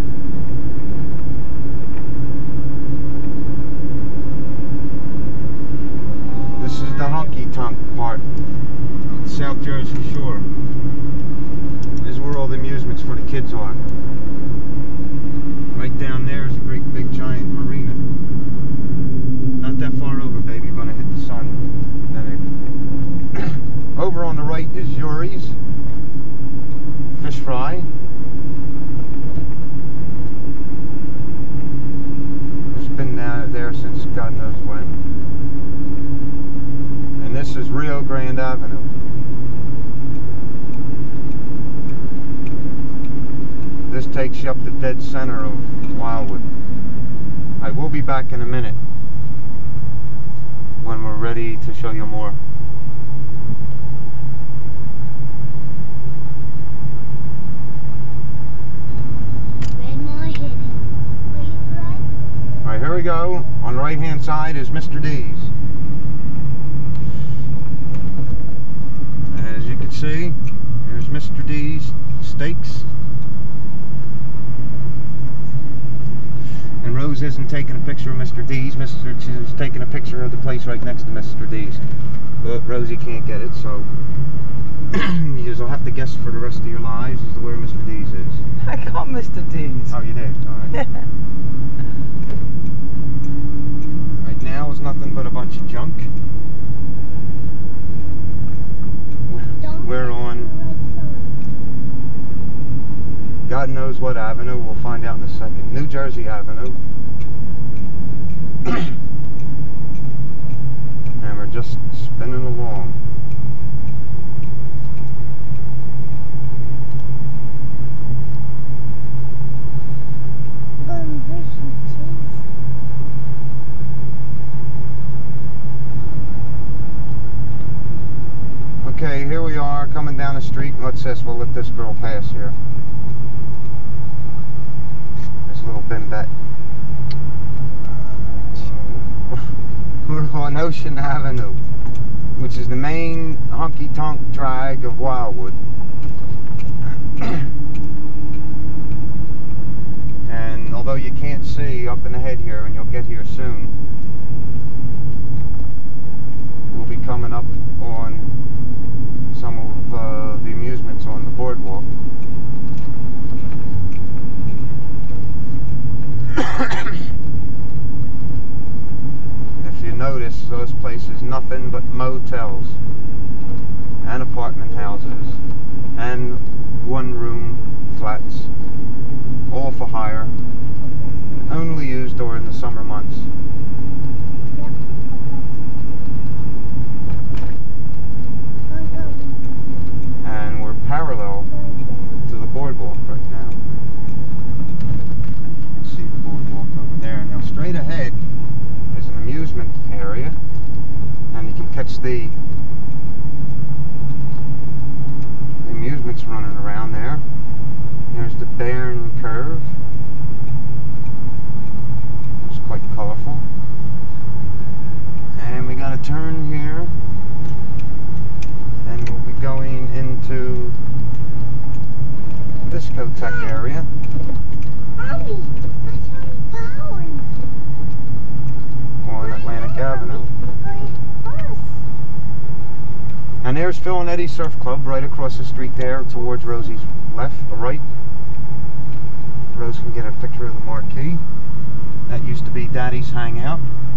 This is the honky-tonk part of the South Jersey Shore. This is where all the amusements for the kids are. Right down there is a great big giant marina. Not that far over, baby, you're gonna hit the sun. Then over on the right is Yuri's Fish Fry. It's been there since God knows when. And this is Rio Grande Avenue. This takes you up the dead center of Wildwood. I will be back in a minute when we're ready to show you more. Alright, here we go. On the right hand side is Mr. D's. As you can see, there's Mr. D's Steaks. And Rose isn't taking a picture of Mr. D's. She's taking a picture of the place right next to Mr. D's. But Rosie can't get it, so you'll have to guess for the rest of your lives as to where Mr. D's is. I got Mr. D's. Oh, you did? Alright. Right now is nothing but a bunch of junk. We're on God knows what avenue. We'll find out in a second. New Jersey Avenue. And we're just spinning along. Okay, here we are coming down the street. What's this? We'll let this girl pass here. This little bimbette. We're on Ocean Avenue, which is the main honky-tonk drag of Wildwood. And although you can't see up in ahead here, and you'll get here soon, we'll be coming up on some of the amusements on the boardwalk. If you notice, those places nothing but motels and apartment houses and one-room flats, all for hire, and only used during the summer months. And we're parallel to the boardwalk right now. You can see the boardwalk over there. Now straight ahead is an amusement area, and you can catch the amusements running around there. There's the Bairn Curve. It's quite colorful. And we got a turn here, and we'll be going into discotheque area. Mommy, that's how many pounds. On Atlantic Avenue. And there's Phil and Eddie Surf Club right across the street there towards Rosie's left or right. Rose can get a picture of the marquee. That used to be Daddy's Hangout.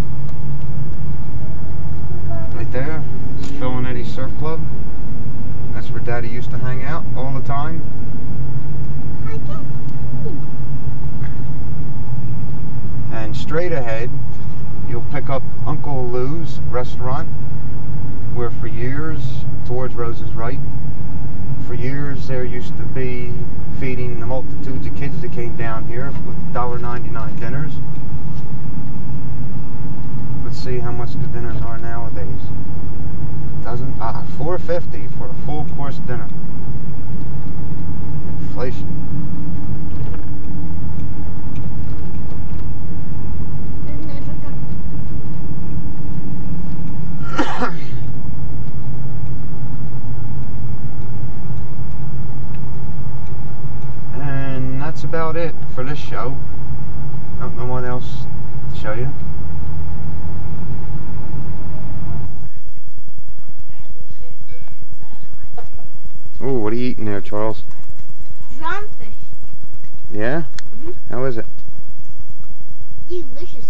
Right there, it's Phil and Eddie Surf Club. That's where Daddy used to hang out all the time. And straight ahead pick up Uncle Lou's restaurant, where for years, towards Rose's Right, for years there used to be feeding the multitudes of kids that came down here with $1.99 dinners. Let's see how much the dinners are nowadays. $4.50 for a full course dinner. Inflation. And that's about it for this show. Don't know what else to show you. Oh, what are you eating there, Charles? Drumfish. Yeah? Mm-hmm. How is it? Delicious.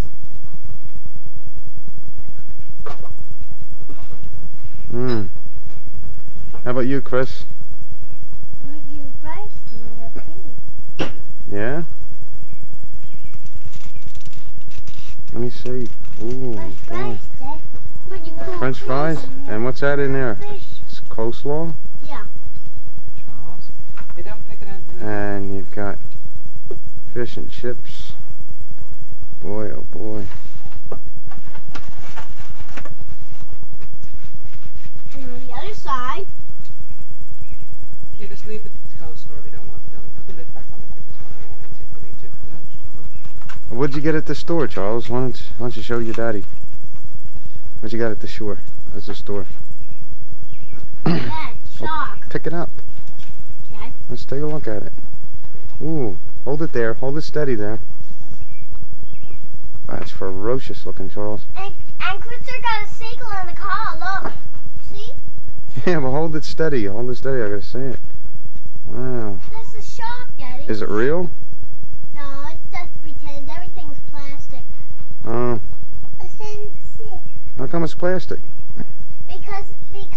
Mmm. How about you, Chris? Would you price your opinion? Yeah? Let me see. Ooh. French fries, Dad. But you cook French fries? fish And what's that in there? Fish. It's coleslaw? Yeah. Charles, you don't pick it up. And you've got fish and chips. Boy, oh boy. And on the other side, You just leave it coleslaw if you don't want it. Don't put the lid back on it because Mommy will eat it for lunch. Don't What'd you get at the store, Charles? Why don't you show your daddy? What you got at the store? At the store? Dad, shark. Pick it up. Okay. Let's take a look at it. Ooh, hold it there. Hold it steady there. That's ferocious looking, Charles. And Christopher got a seagull in the car. Look. See? Yeah, but hold it steady. Hold it steady. I gotta see it. Wow. There's a shark, Daddy. Is it real? No, it's just pretend. Everything's plastic. Oh. How come it's plastic? Because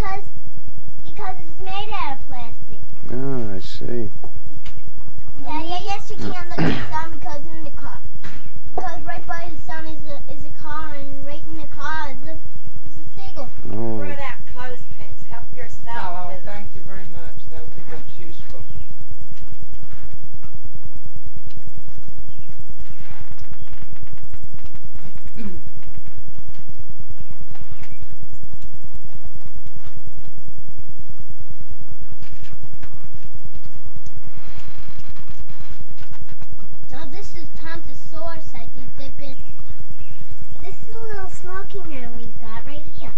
it's made out of plastic. Oh, I see. Daddy, I guess you can't look at the sun because in the car. Because right by the sun is a car, and right in the car is a seagull. Oh. Throw that clothespins. Help yourself Oh, with them. thank you very much. That would be much useful. Now this is Tontosaurus I can dip in. This is a little smoking area we've got right here.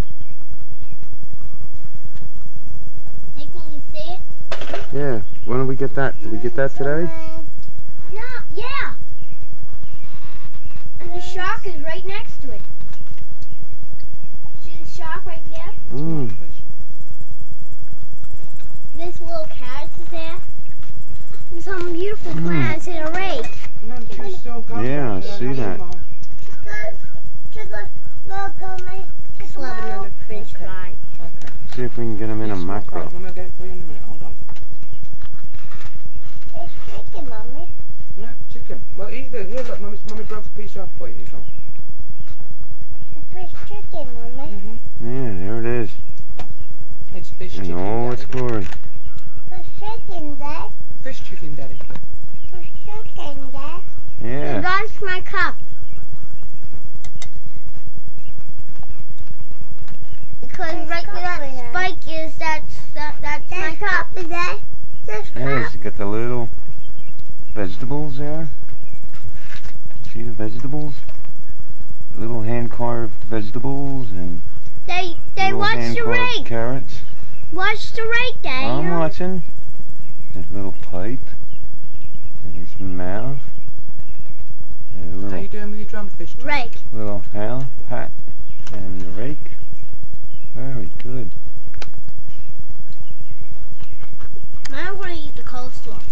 Hey, can you see it? Yeah. When did we get that? Did we get that today? No, yeah. And the shark is right next to it. See the shark right there? Mm. This little carrots is there. And some beautiful plants in a rake. Yeah, I see that. Slap another fish fry. Okay. See if we can get them in a macro. Let me get it for you in a minute. Hold on. It's chicken, Mommy. Yeah, chicken. Well, eat it. Here, look. Mummy broke a piece off for you. Here you go. Fish chicken, Mommy. Yeah, there it is. It's fish In chicken, all its Daddy. glory. Fish chicken, Dad. Fish chicken, Daddy. Fish chicken, Dad. Yeah. That's my cup. Because right where that spike is, that's my cup. Yeah, you got the little vegetables there. See the vegetables? Little hand-carved vegetables and They little watch the hand-carved rake. carrots. Watch the rake, Dad. I'm watching. His little pipe. And his mouth. And a How you little, doing with your drumfish, John? Rake. little hat and the rake. Very good. I'm going to eat the coleslaw.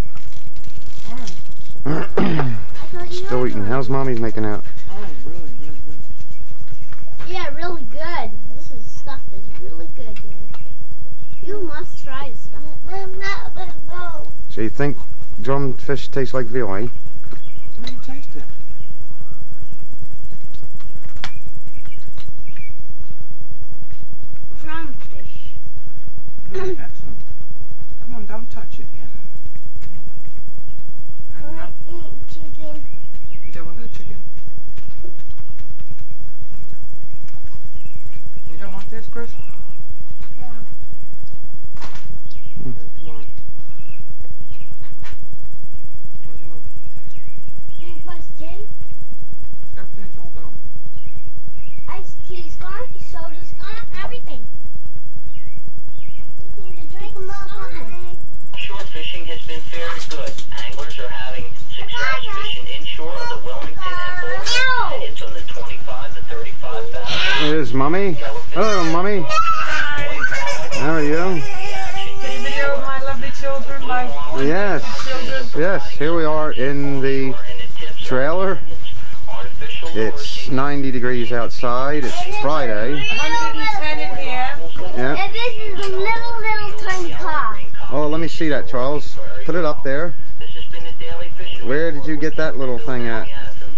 I thought you Still had eating. one. How's Mommy making out? Oh, really, really good. Yeah, really good. Stuff is really good, Dad. You must try this stuff. So you think drumfish tastes like veal, eh? Let me taste it. Excellent. Come on, don't touch it. Here. I And want to eat chicken. you don't want the chicken? You don't want this, Chris? No. Tomorrow. Where's your mum? Drink plus tea. Everything's all gone. Iced tea's gone. Soda's gone. Everything. The drink's gone. Shore fishing has been very good. Anglers are having success fishing inshore of the Wilmington and Baltimore It's on the 25 to 35,000. There's Mommy. Hello, Mommy. How are you? Take a video of my lovely children, my Yes. children. Yes, here we are in the trailer. It's 90 degrees outside. It's Friday. 110 in here. Yeah. And this is a little tiny car. Oh, let me see that, Charles. Put it up there. Where did you get that little thing at?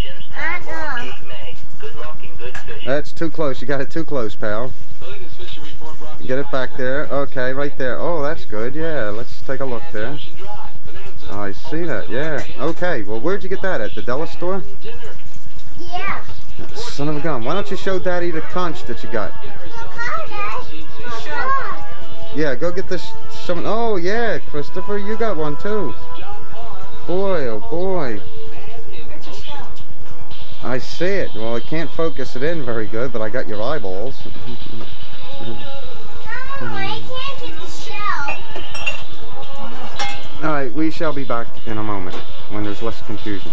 That's too close. You got it too close, pal. Get it back there. Okay, right there. Oh, that's good. Yeah, let's take a look there. Oh, I see that. Yeah. Okay. Well, where'd you get that at? The Della store? Yeah. Son of a gun. Why don't you show Daddy the conch that you got? Yeah, go get this. Some. Oh, yeah, Christopher, you got one too. Boy, oh boy. I see it. Well, I can't focus it in very good, but I got your eyeballs. I can't get the shell. Alright, we shall be back in a moment when there's less confusion.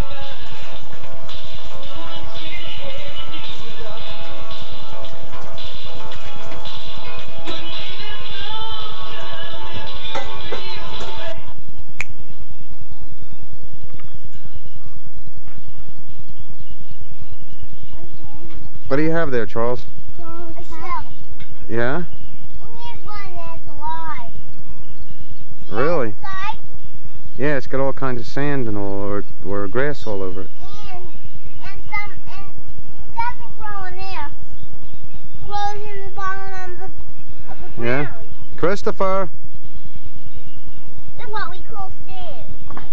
What do you have there, Charles? A shell. Yeah? Here's one that's alive. Really? Inside, Yeah, it's got all kinds of sand and all, or grass all over it. and it doesn't grow in there. Grows in the bottom of the Yeah? ground. Christopher! This is what we call sand.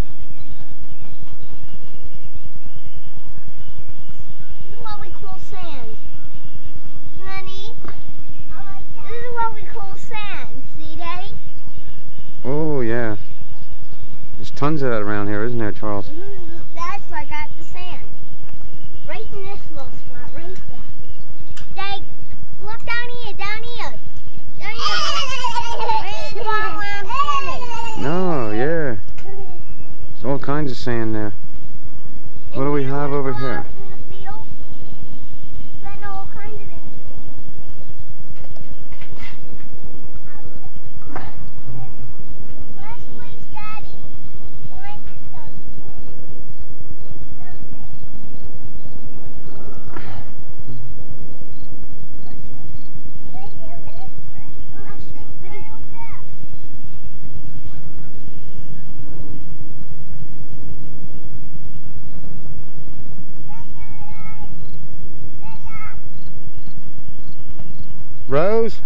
This is what we call sand. Honey, this is what we call sand. See, Daddy? Oh, yeah. There's tons of that around here, isn't there, Charles? That's where I got the sand. Right in this little spot, right there. Daddy, look down here, down here. Down here. Right in the spot where I'm standing. Oh, yeah. There's all kinds of sand there. What do we have over here? In the field. Then all kinds of it. Last place, Daddy. Went Rose?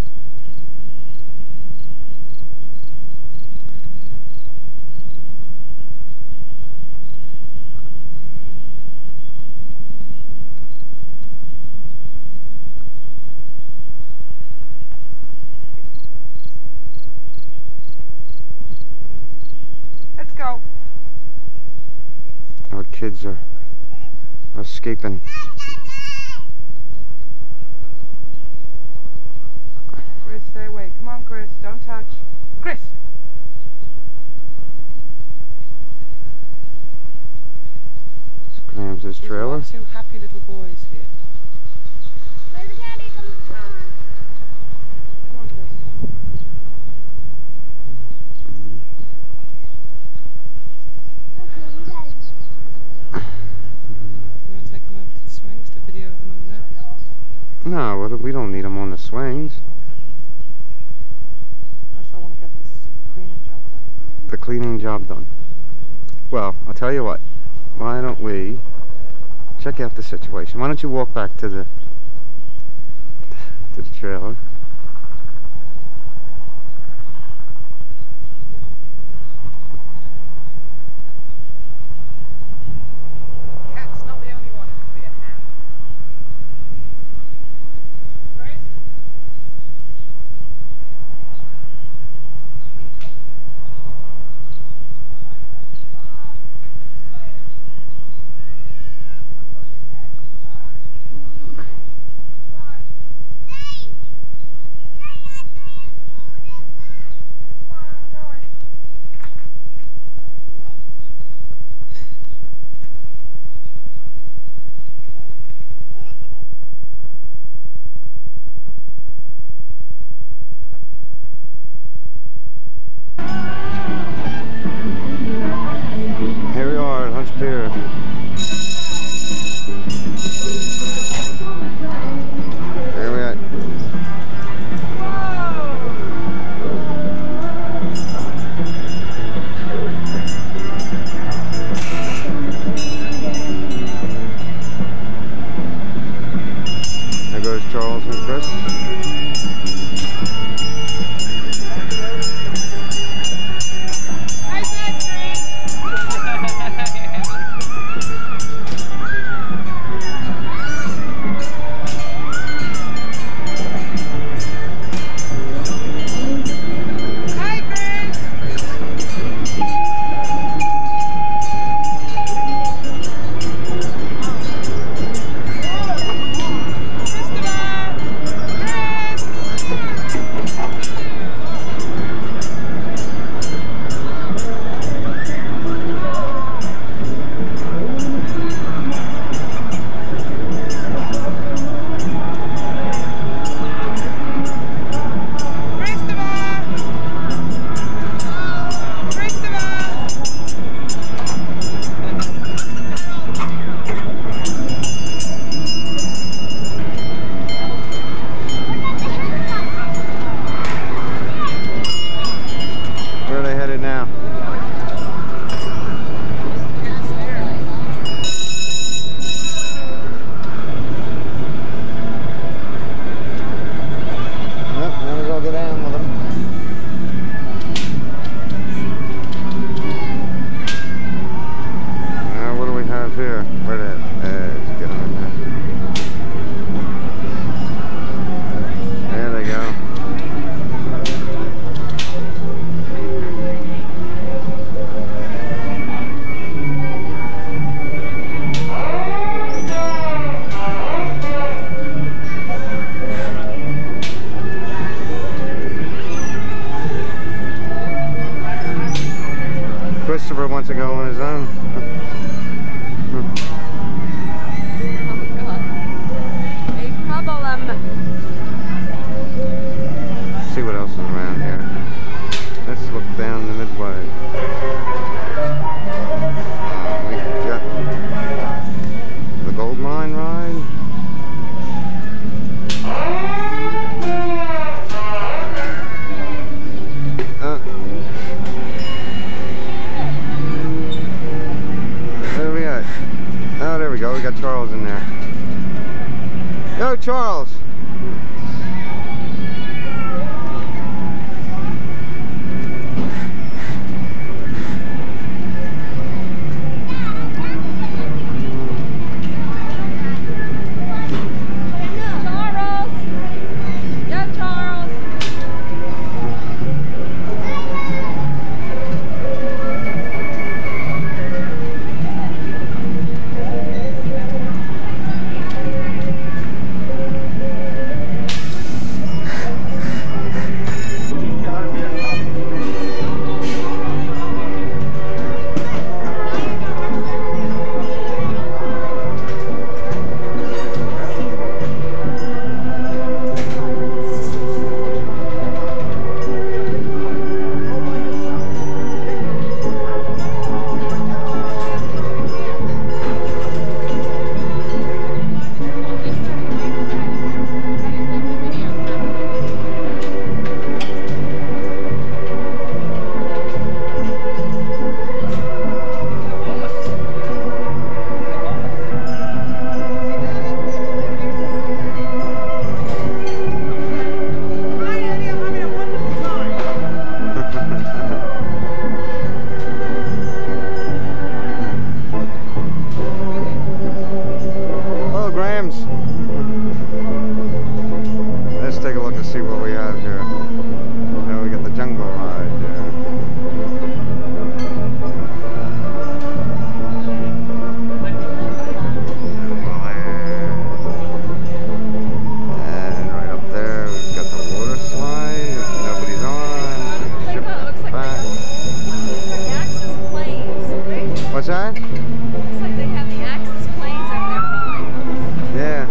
Let's go. Our kids are escaping. Chris, stay away. Come on, Chris. Don't touch. Chris! It's Grams's There's trailer. one, two happy little boys here. Where's Daddy? Come on. Come on, Chris. Okay, we gotta go. You want to take them over to the swings to video them over there? No, we don't need them on the swings. First, I want to get this cleaning job done. The cleaning job done. Well, I'll tell you what. Why don't we check out the situation? Why don't you walk back to the trailer? here? Where are we at? There goes Charles and Chris. Christopher wants to go on his own. See what else is around here. Let's look down the midway. We've got the gold mine ride. Where are we at? Oh, there we go. We got Charles in there. Yo, Charles. Let's take a look and see what we have here. Now we got the jungle ride there. And right up there we've got the water slide. Nobody's on. Ship back. Axis planes. What's that? Looks like they have the Axis planes at their ride. Yeah.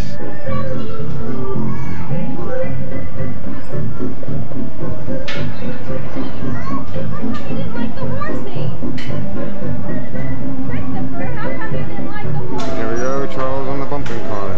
Here we go, Charles on the bumping cars.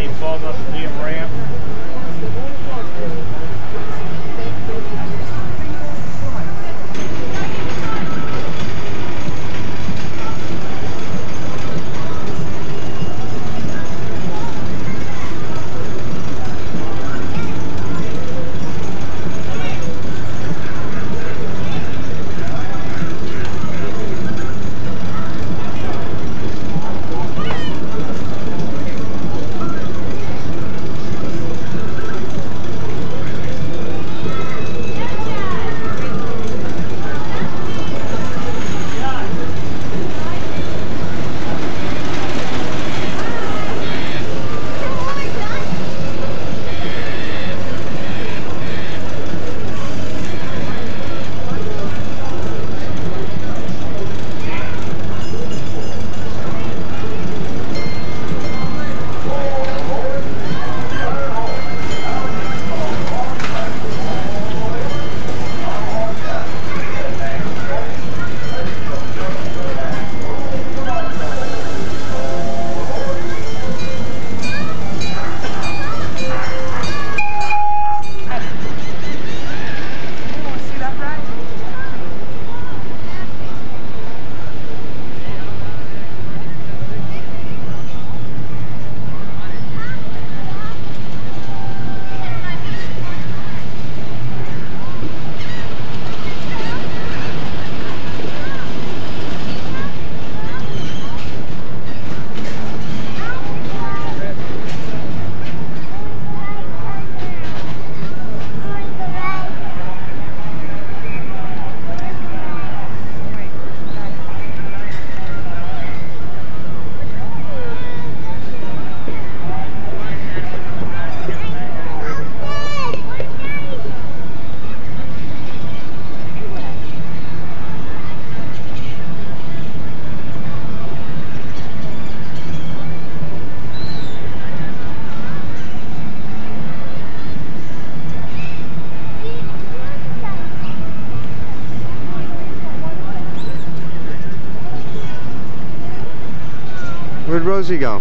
they clog up the damn ramp. Where'd Rosie go?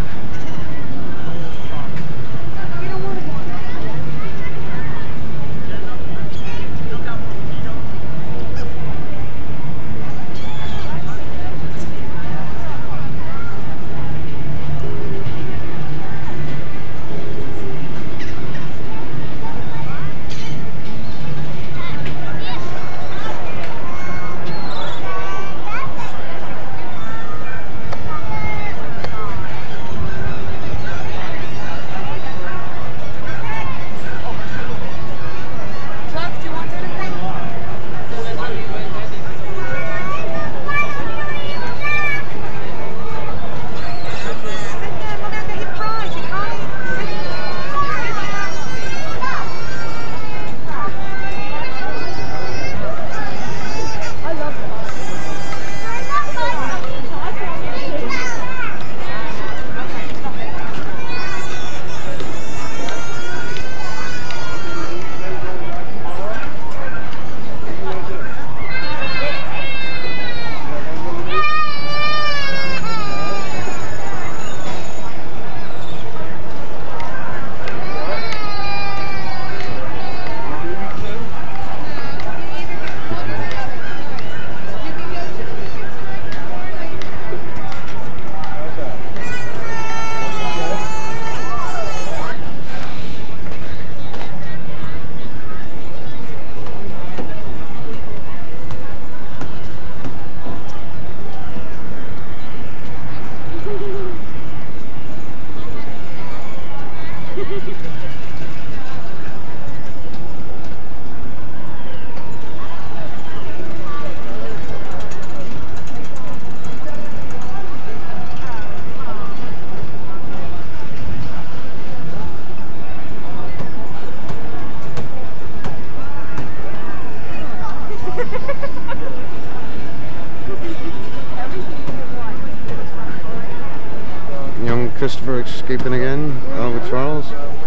Young Christopher escaping again with Charles.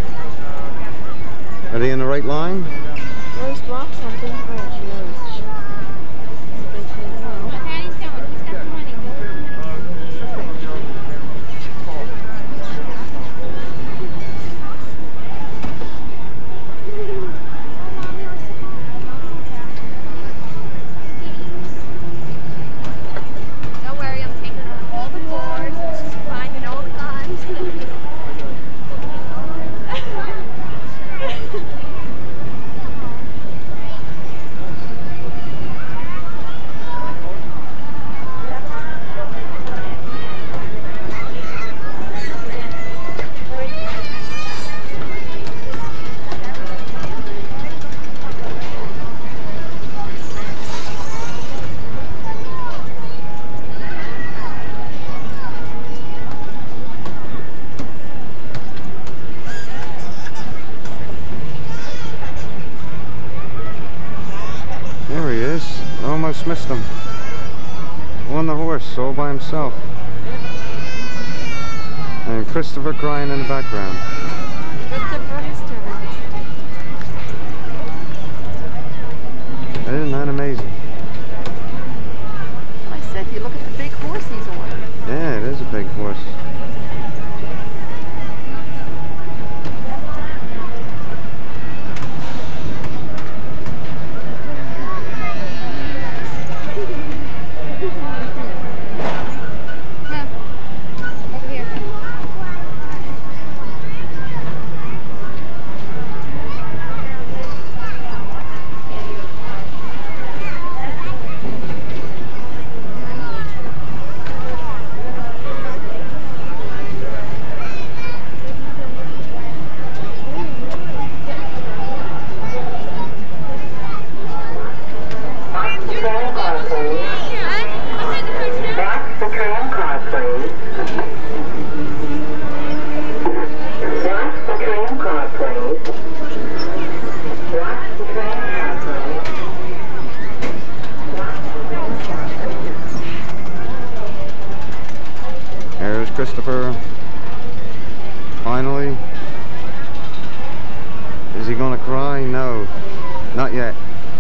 Are they in the right line? Rose dropped something. Oh, she knows. Daddy's going. He's got the money. Christopher crying in the background. Christopher History. Isn't that amazing? I said, you look at the big horse he's on. Yeah, it is a big horse. There's Christopher. Finally. Is he gonna cry? No, not yet.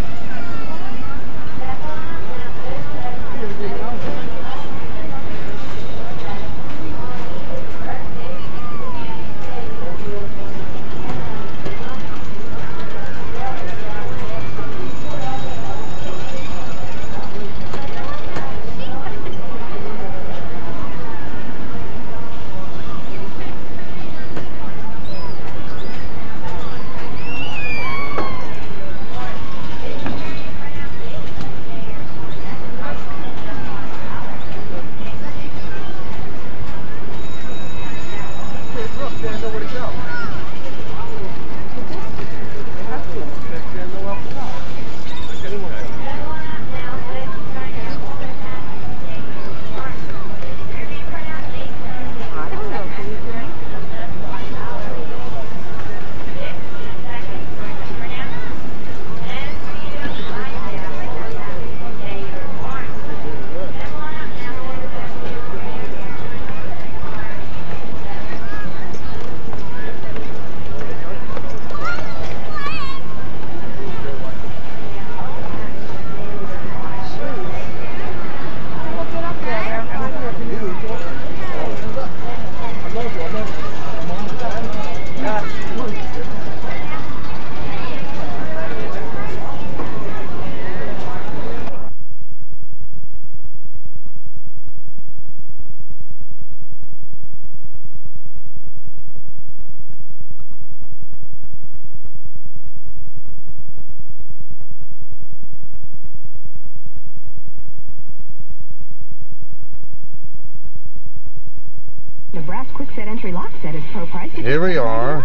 The brass quickset entry lock set is pro priced. Here we are,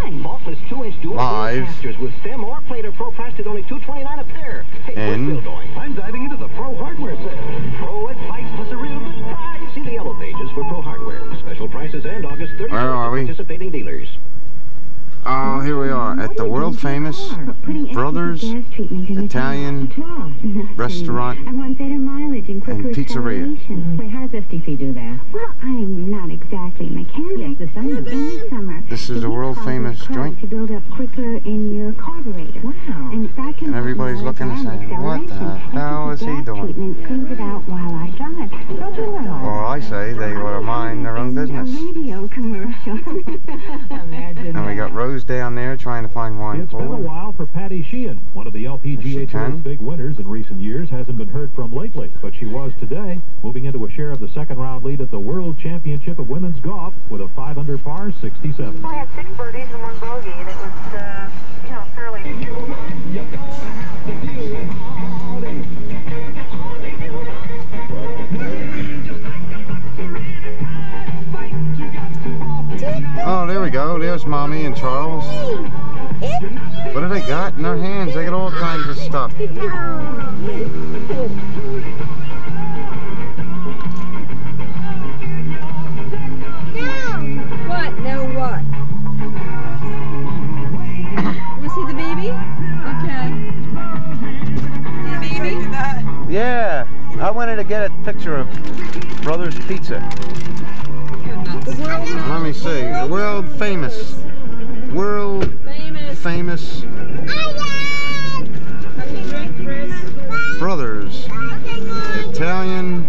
live with stem or plate are pro priced at only $2.29 a pair. Hey, in we're still going. I'm diving into the Pro Hardware sale. Pro advice plus a real good price. See the yellow pages for Pro Hardware. Special prices and August 30th. Where are we? Participating dealers. Oh, here we are at the world famous Brothers Italian restaurant and pizzeria. Wait, how does FTC do that? Well, I'm not exactly a mechanic. Yes, the summer. In the summer, This is a world famous joint. to build up quicker in your carburetor. Wow. And that can And everybody's looking and saying, what the hell is he doing? Treatment cleans it out while I drive. Don't do that all. Well, I say they ought to mind their own business. A radio commercial. Imagine And we got Rose down there trying to find wine It's been a for. while for Patty Sheehan. One of the LPGA Tour's big winners in recent years hasn't been heard from lately, but she was today, moving into a share of the second round lead at the World Championship of Women's Golf with a 5 under par 67. I had 6 birdies and 1 bogey, and it was, you know, fairly... Oh, there we go. There's Mommy and Charles. What do they got in their hands? They got all kinds of stuff. What? No what? You want to see the baby? Okay. See the baby? Yeah, I wanted to get a picture of Brothers Pizza. Goodness. Let me see. World famous. World famous Brothers Italian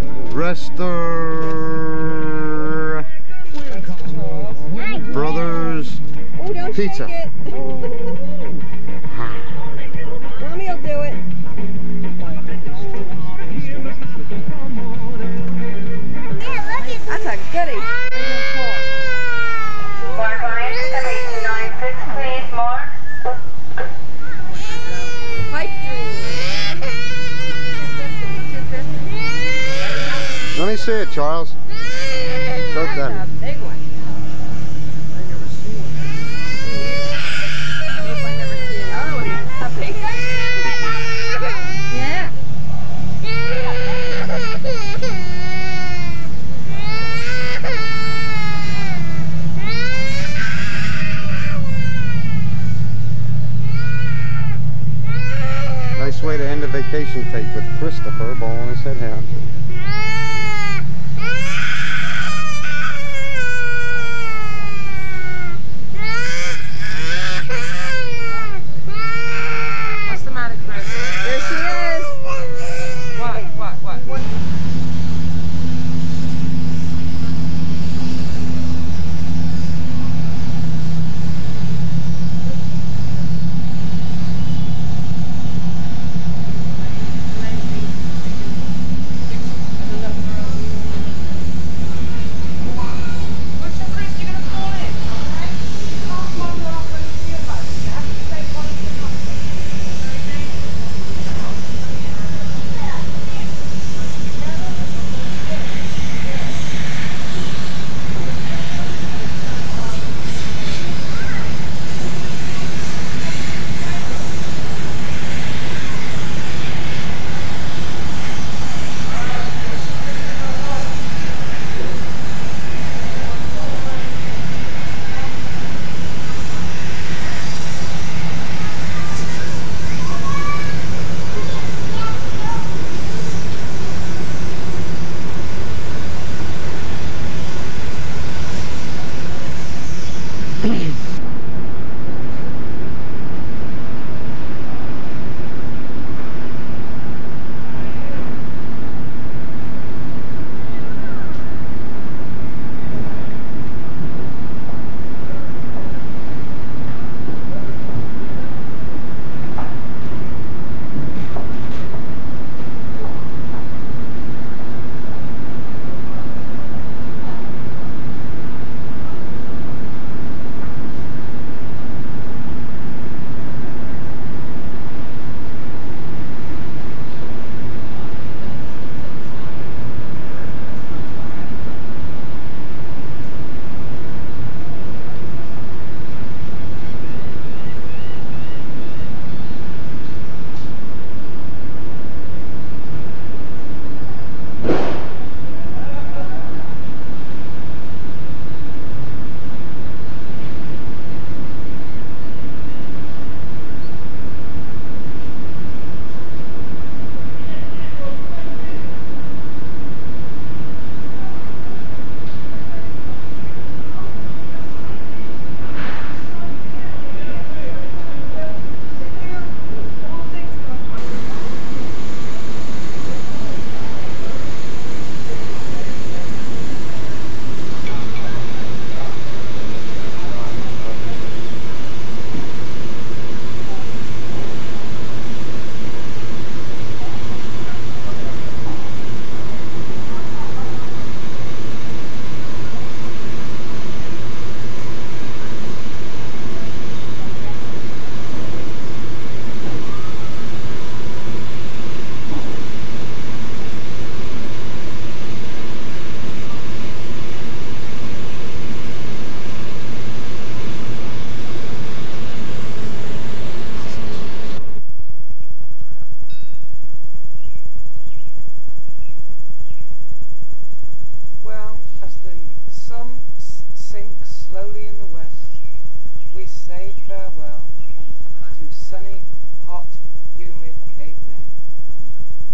restaurant. Brothers Pizza. Mommy will do it. That's a goodie. Mark line 7896, please, Mark. Pipe dream. Let me see it, Charles. Show That's them. a big one. I never seen it. If I never see another one, a big one. Yeah. Nice way to end a vacation tape with Christopher bowling his head out. What's the matter, Chris? There she is. What?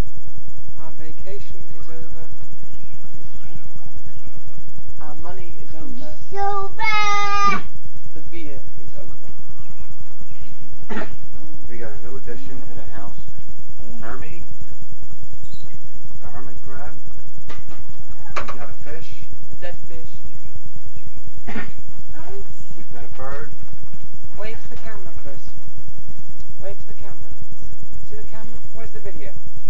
vacation is over. Our money is the video?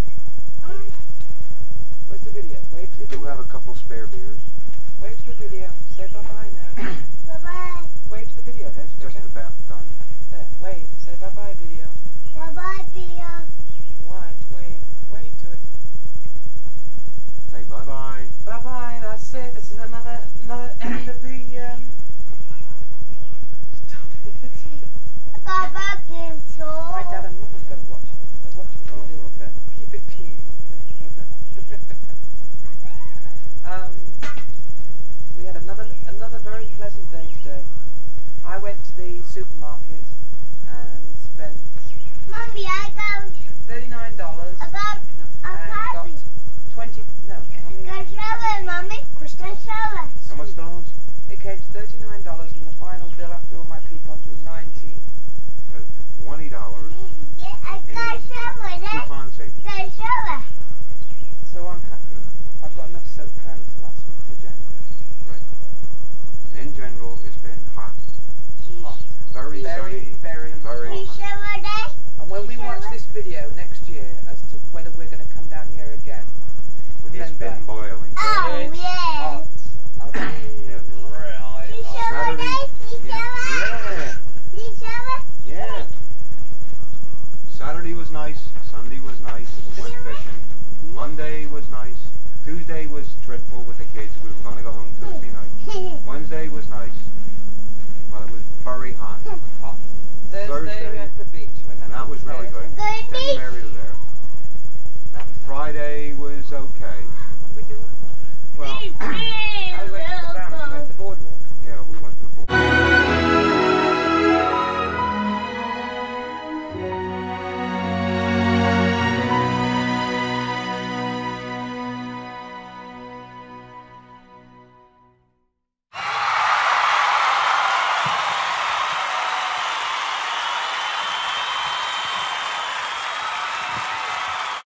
Where's the video? Wave to the We do video. have a couple spare beers. Wave to the video. Say bye-bye now. Bye-bye. Wave to the video. Wave It's to the just camera. about done. There, wave. Say bye-bye video. Bye-bye, Theo. Why? Wave. Wave to it. Say bye-bye. Bye-bye. That's it. This is another end of the, Stop it. Bye-bye, Gimso. My dad and mum are going to watch it. So watch what you do. Oh, okay. Keep it clean. Okay? We had another very pleasant day today. I went to the supermarket and spent Mommy, I got $39 a and got copy. 20. No, I mean, Go shower, Mommy. Go shower. How much dollars? it came to $39 and the final bill after all my coupons was $19. So $20 Yeah, I got shower there. coupon savings. Go shower. So I'm happy. I've got enough soap powder to last me for January. Right. And in general, it's been hot. Hot. Very sunny. Very and very You hot. shower there. And when we watch this video next year as to whether we're going to come down here again, It's remember, been boiling. Oh, it's yes. hot. I mean, Yeah. really You hot. shower Saturday. there. You shower. Yeah. You shower. Yeah. Saturday was nice. Sunday was nice. Went fishing. Monday was nice. Tuesday was dreadful with the kids. We were going to go home Tuesday night. Wednesday was nice. But it was very hot. Hot. Thursday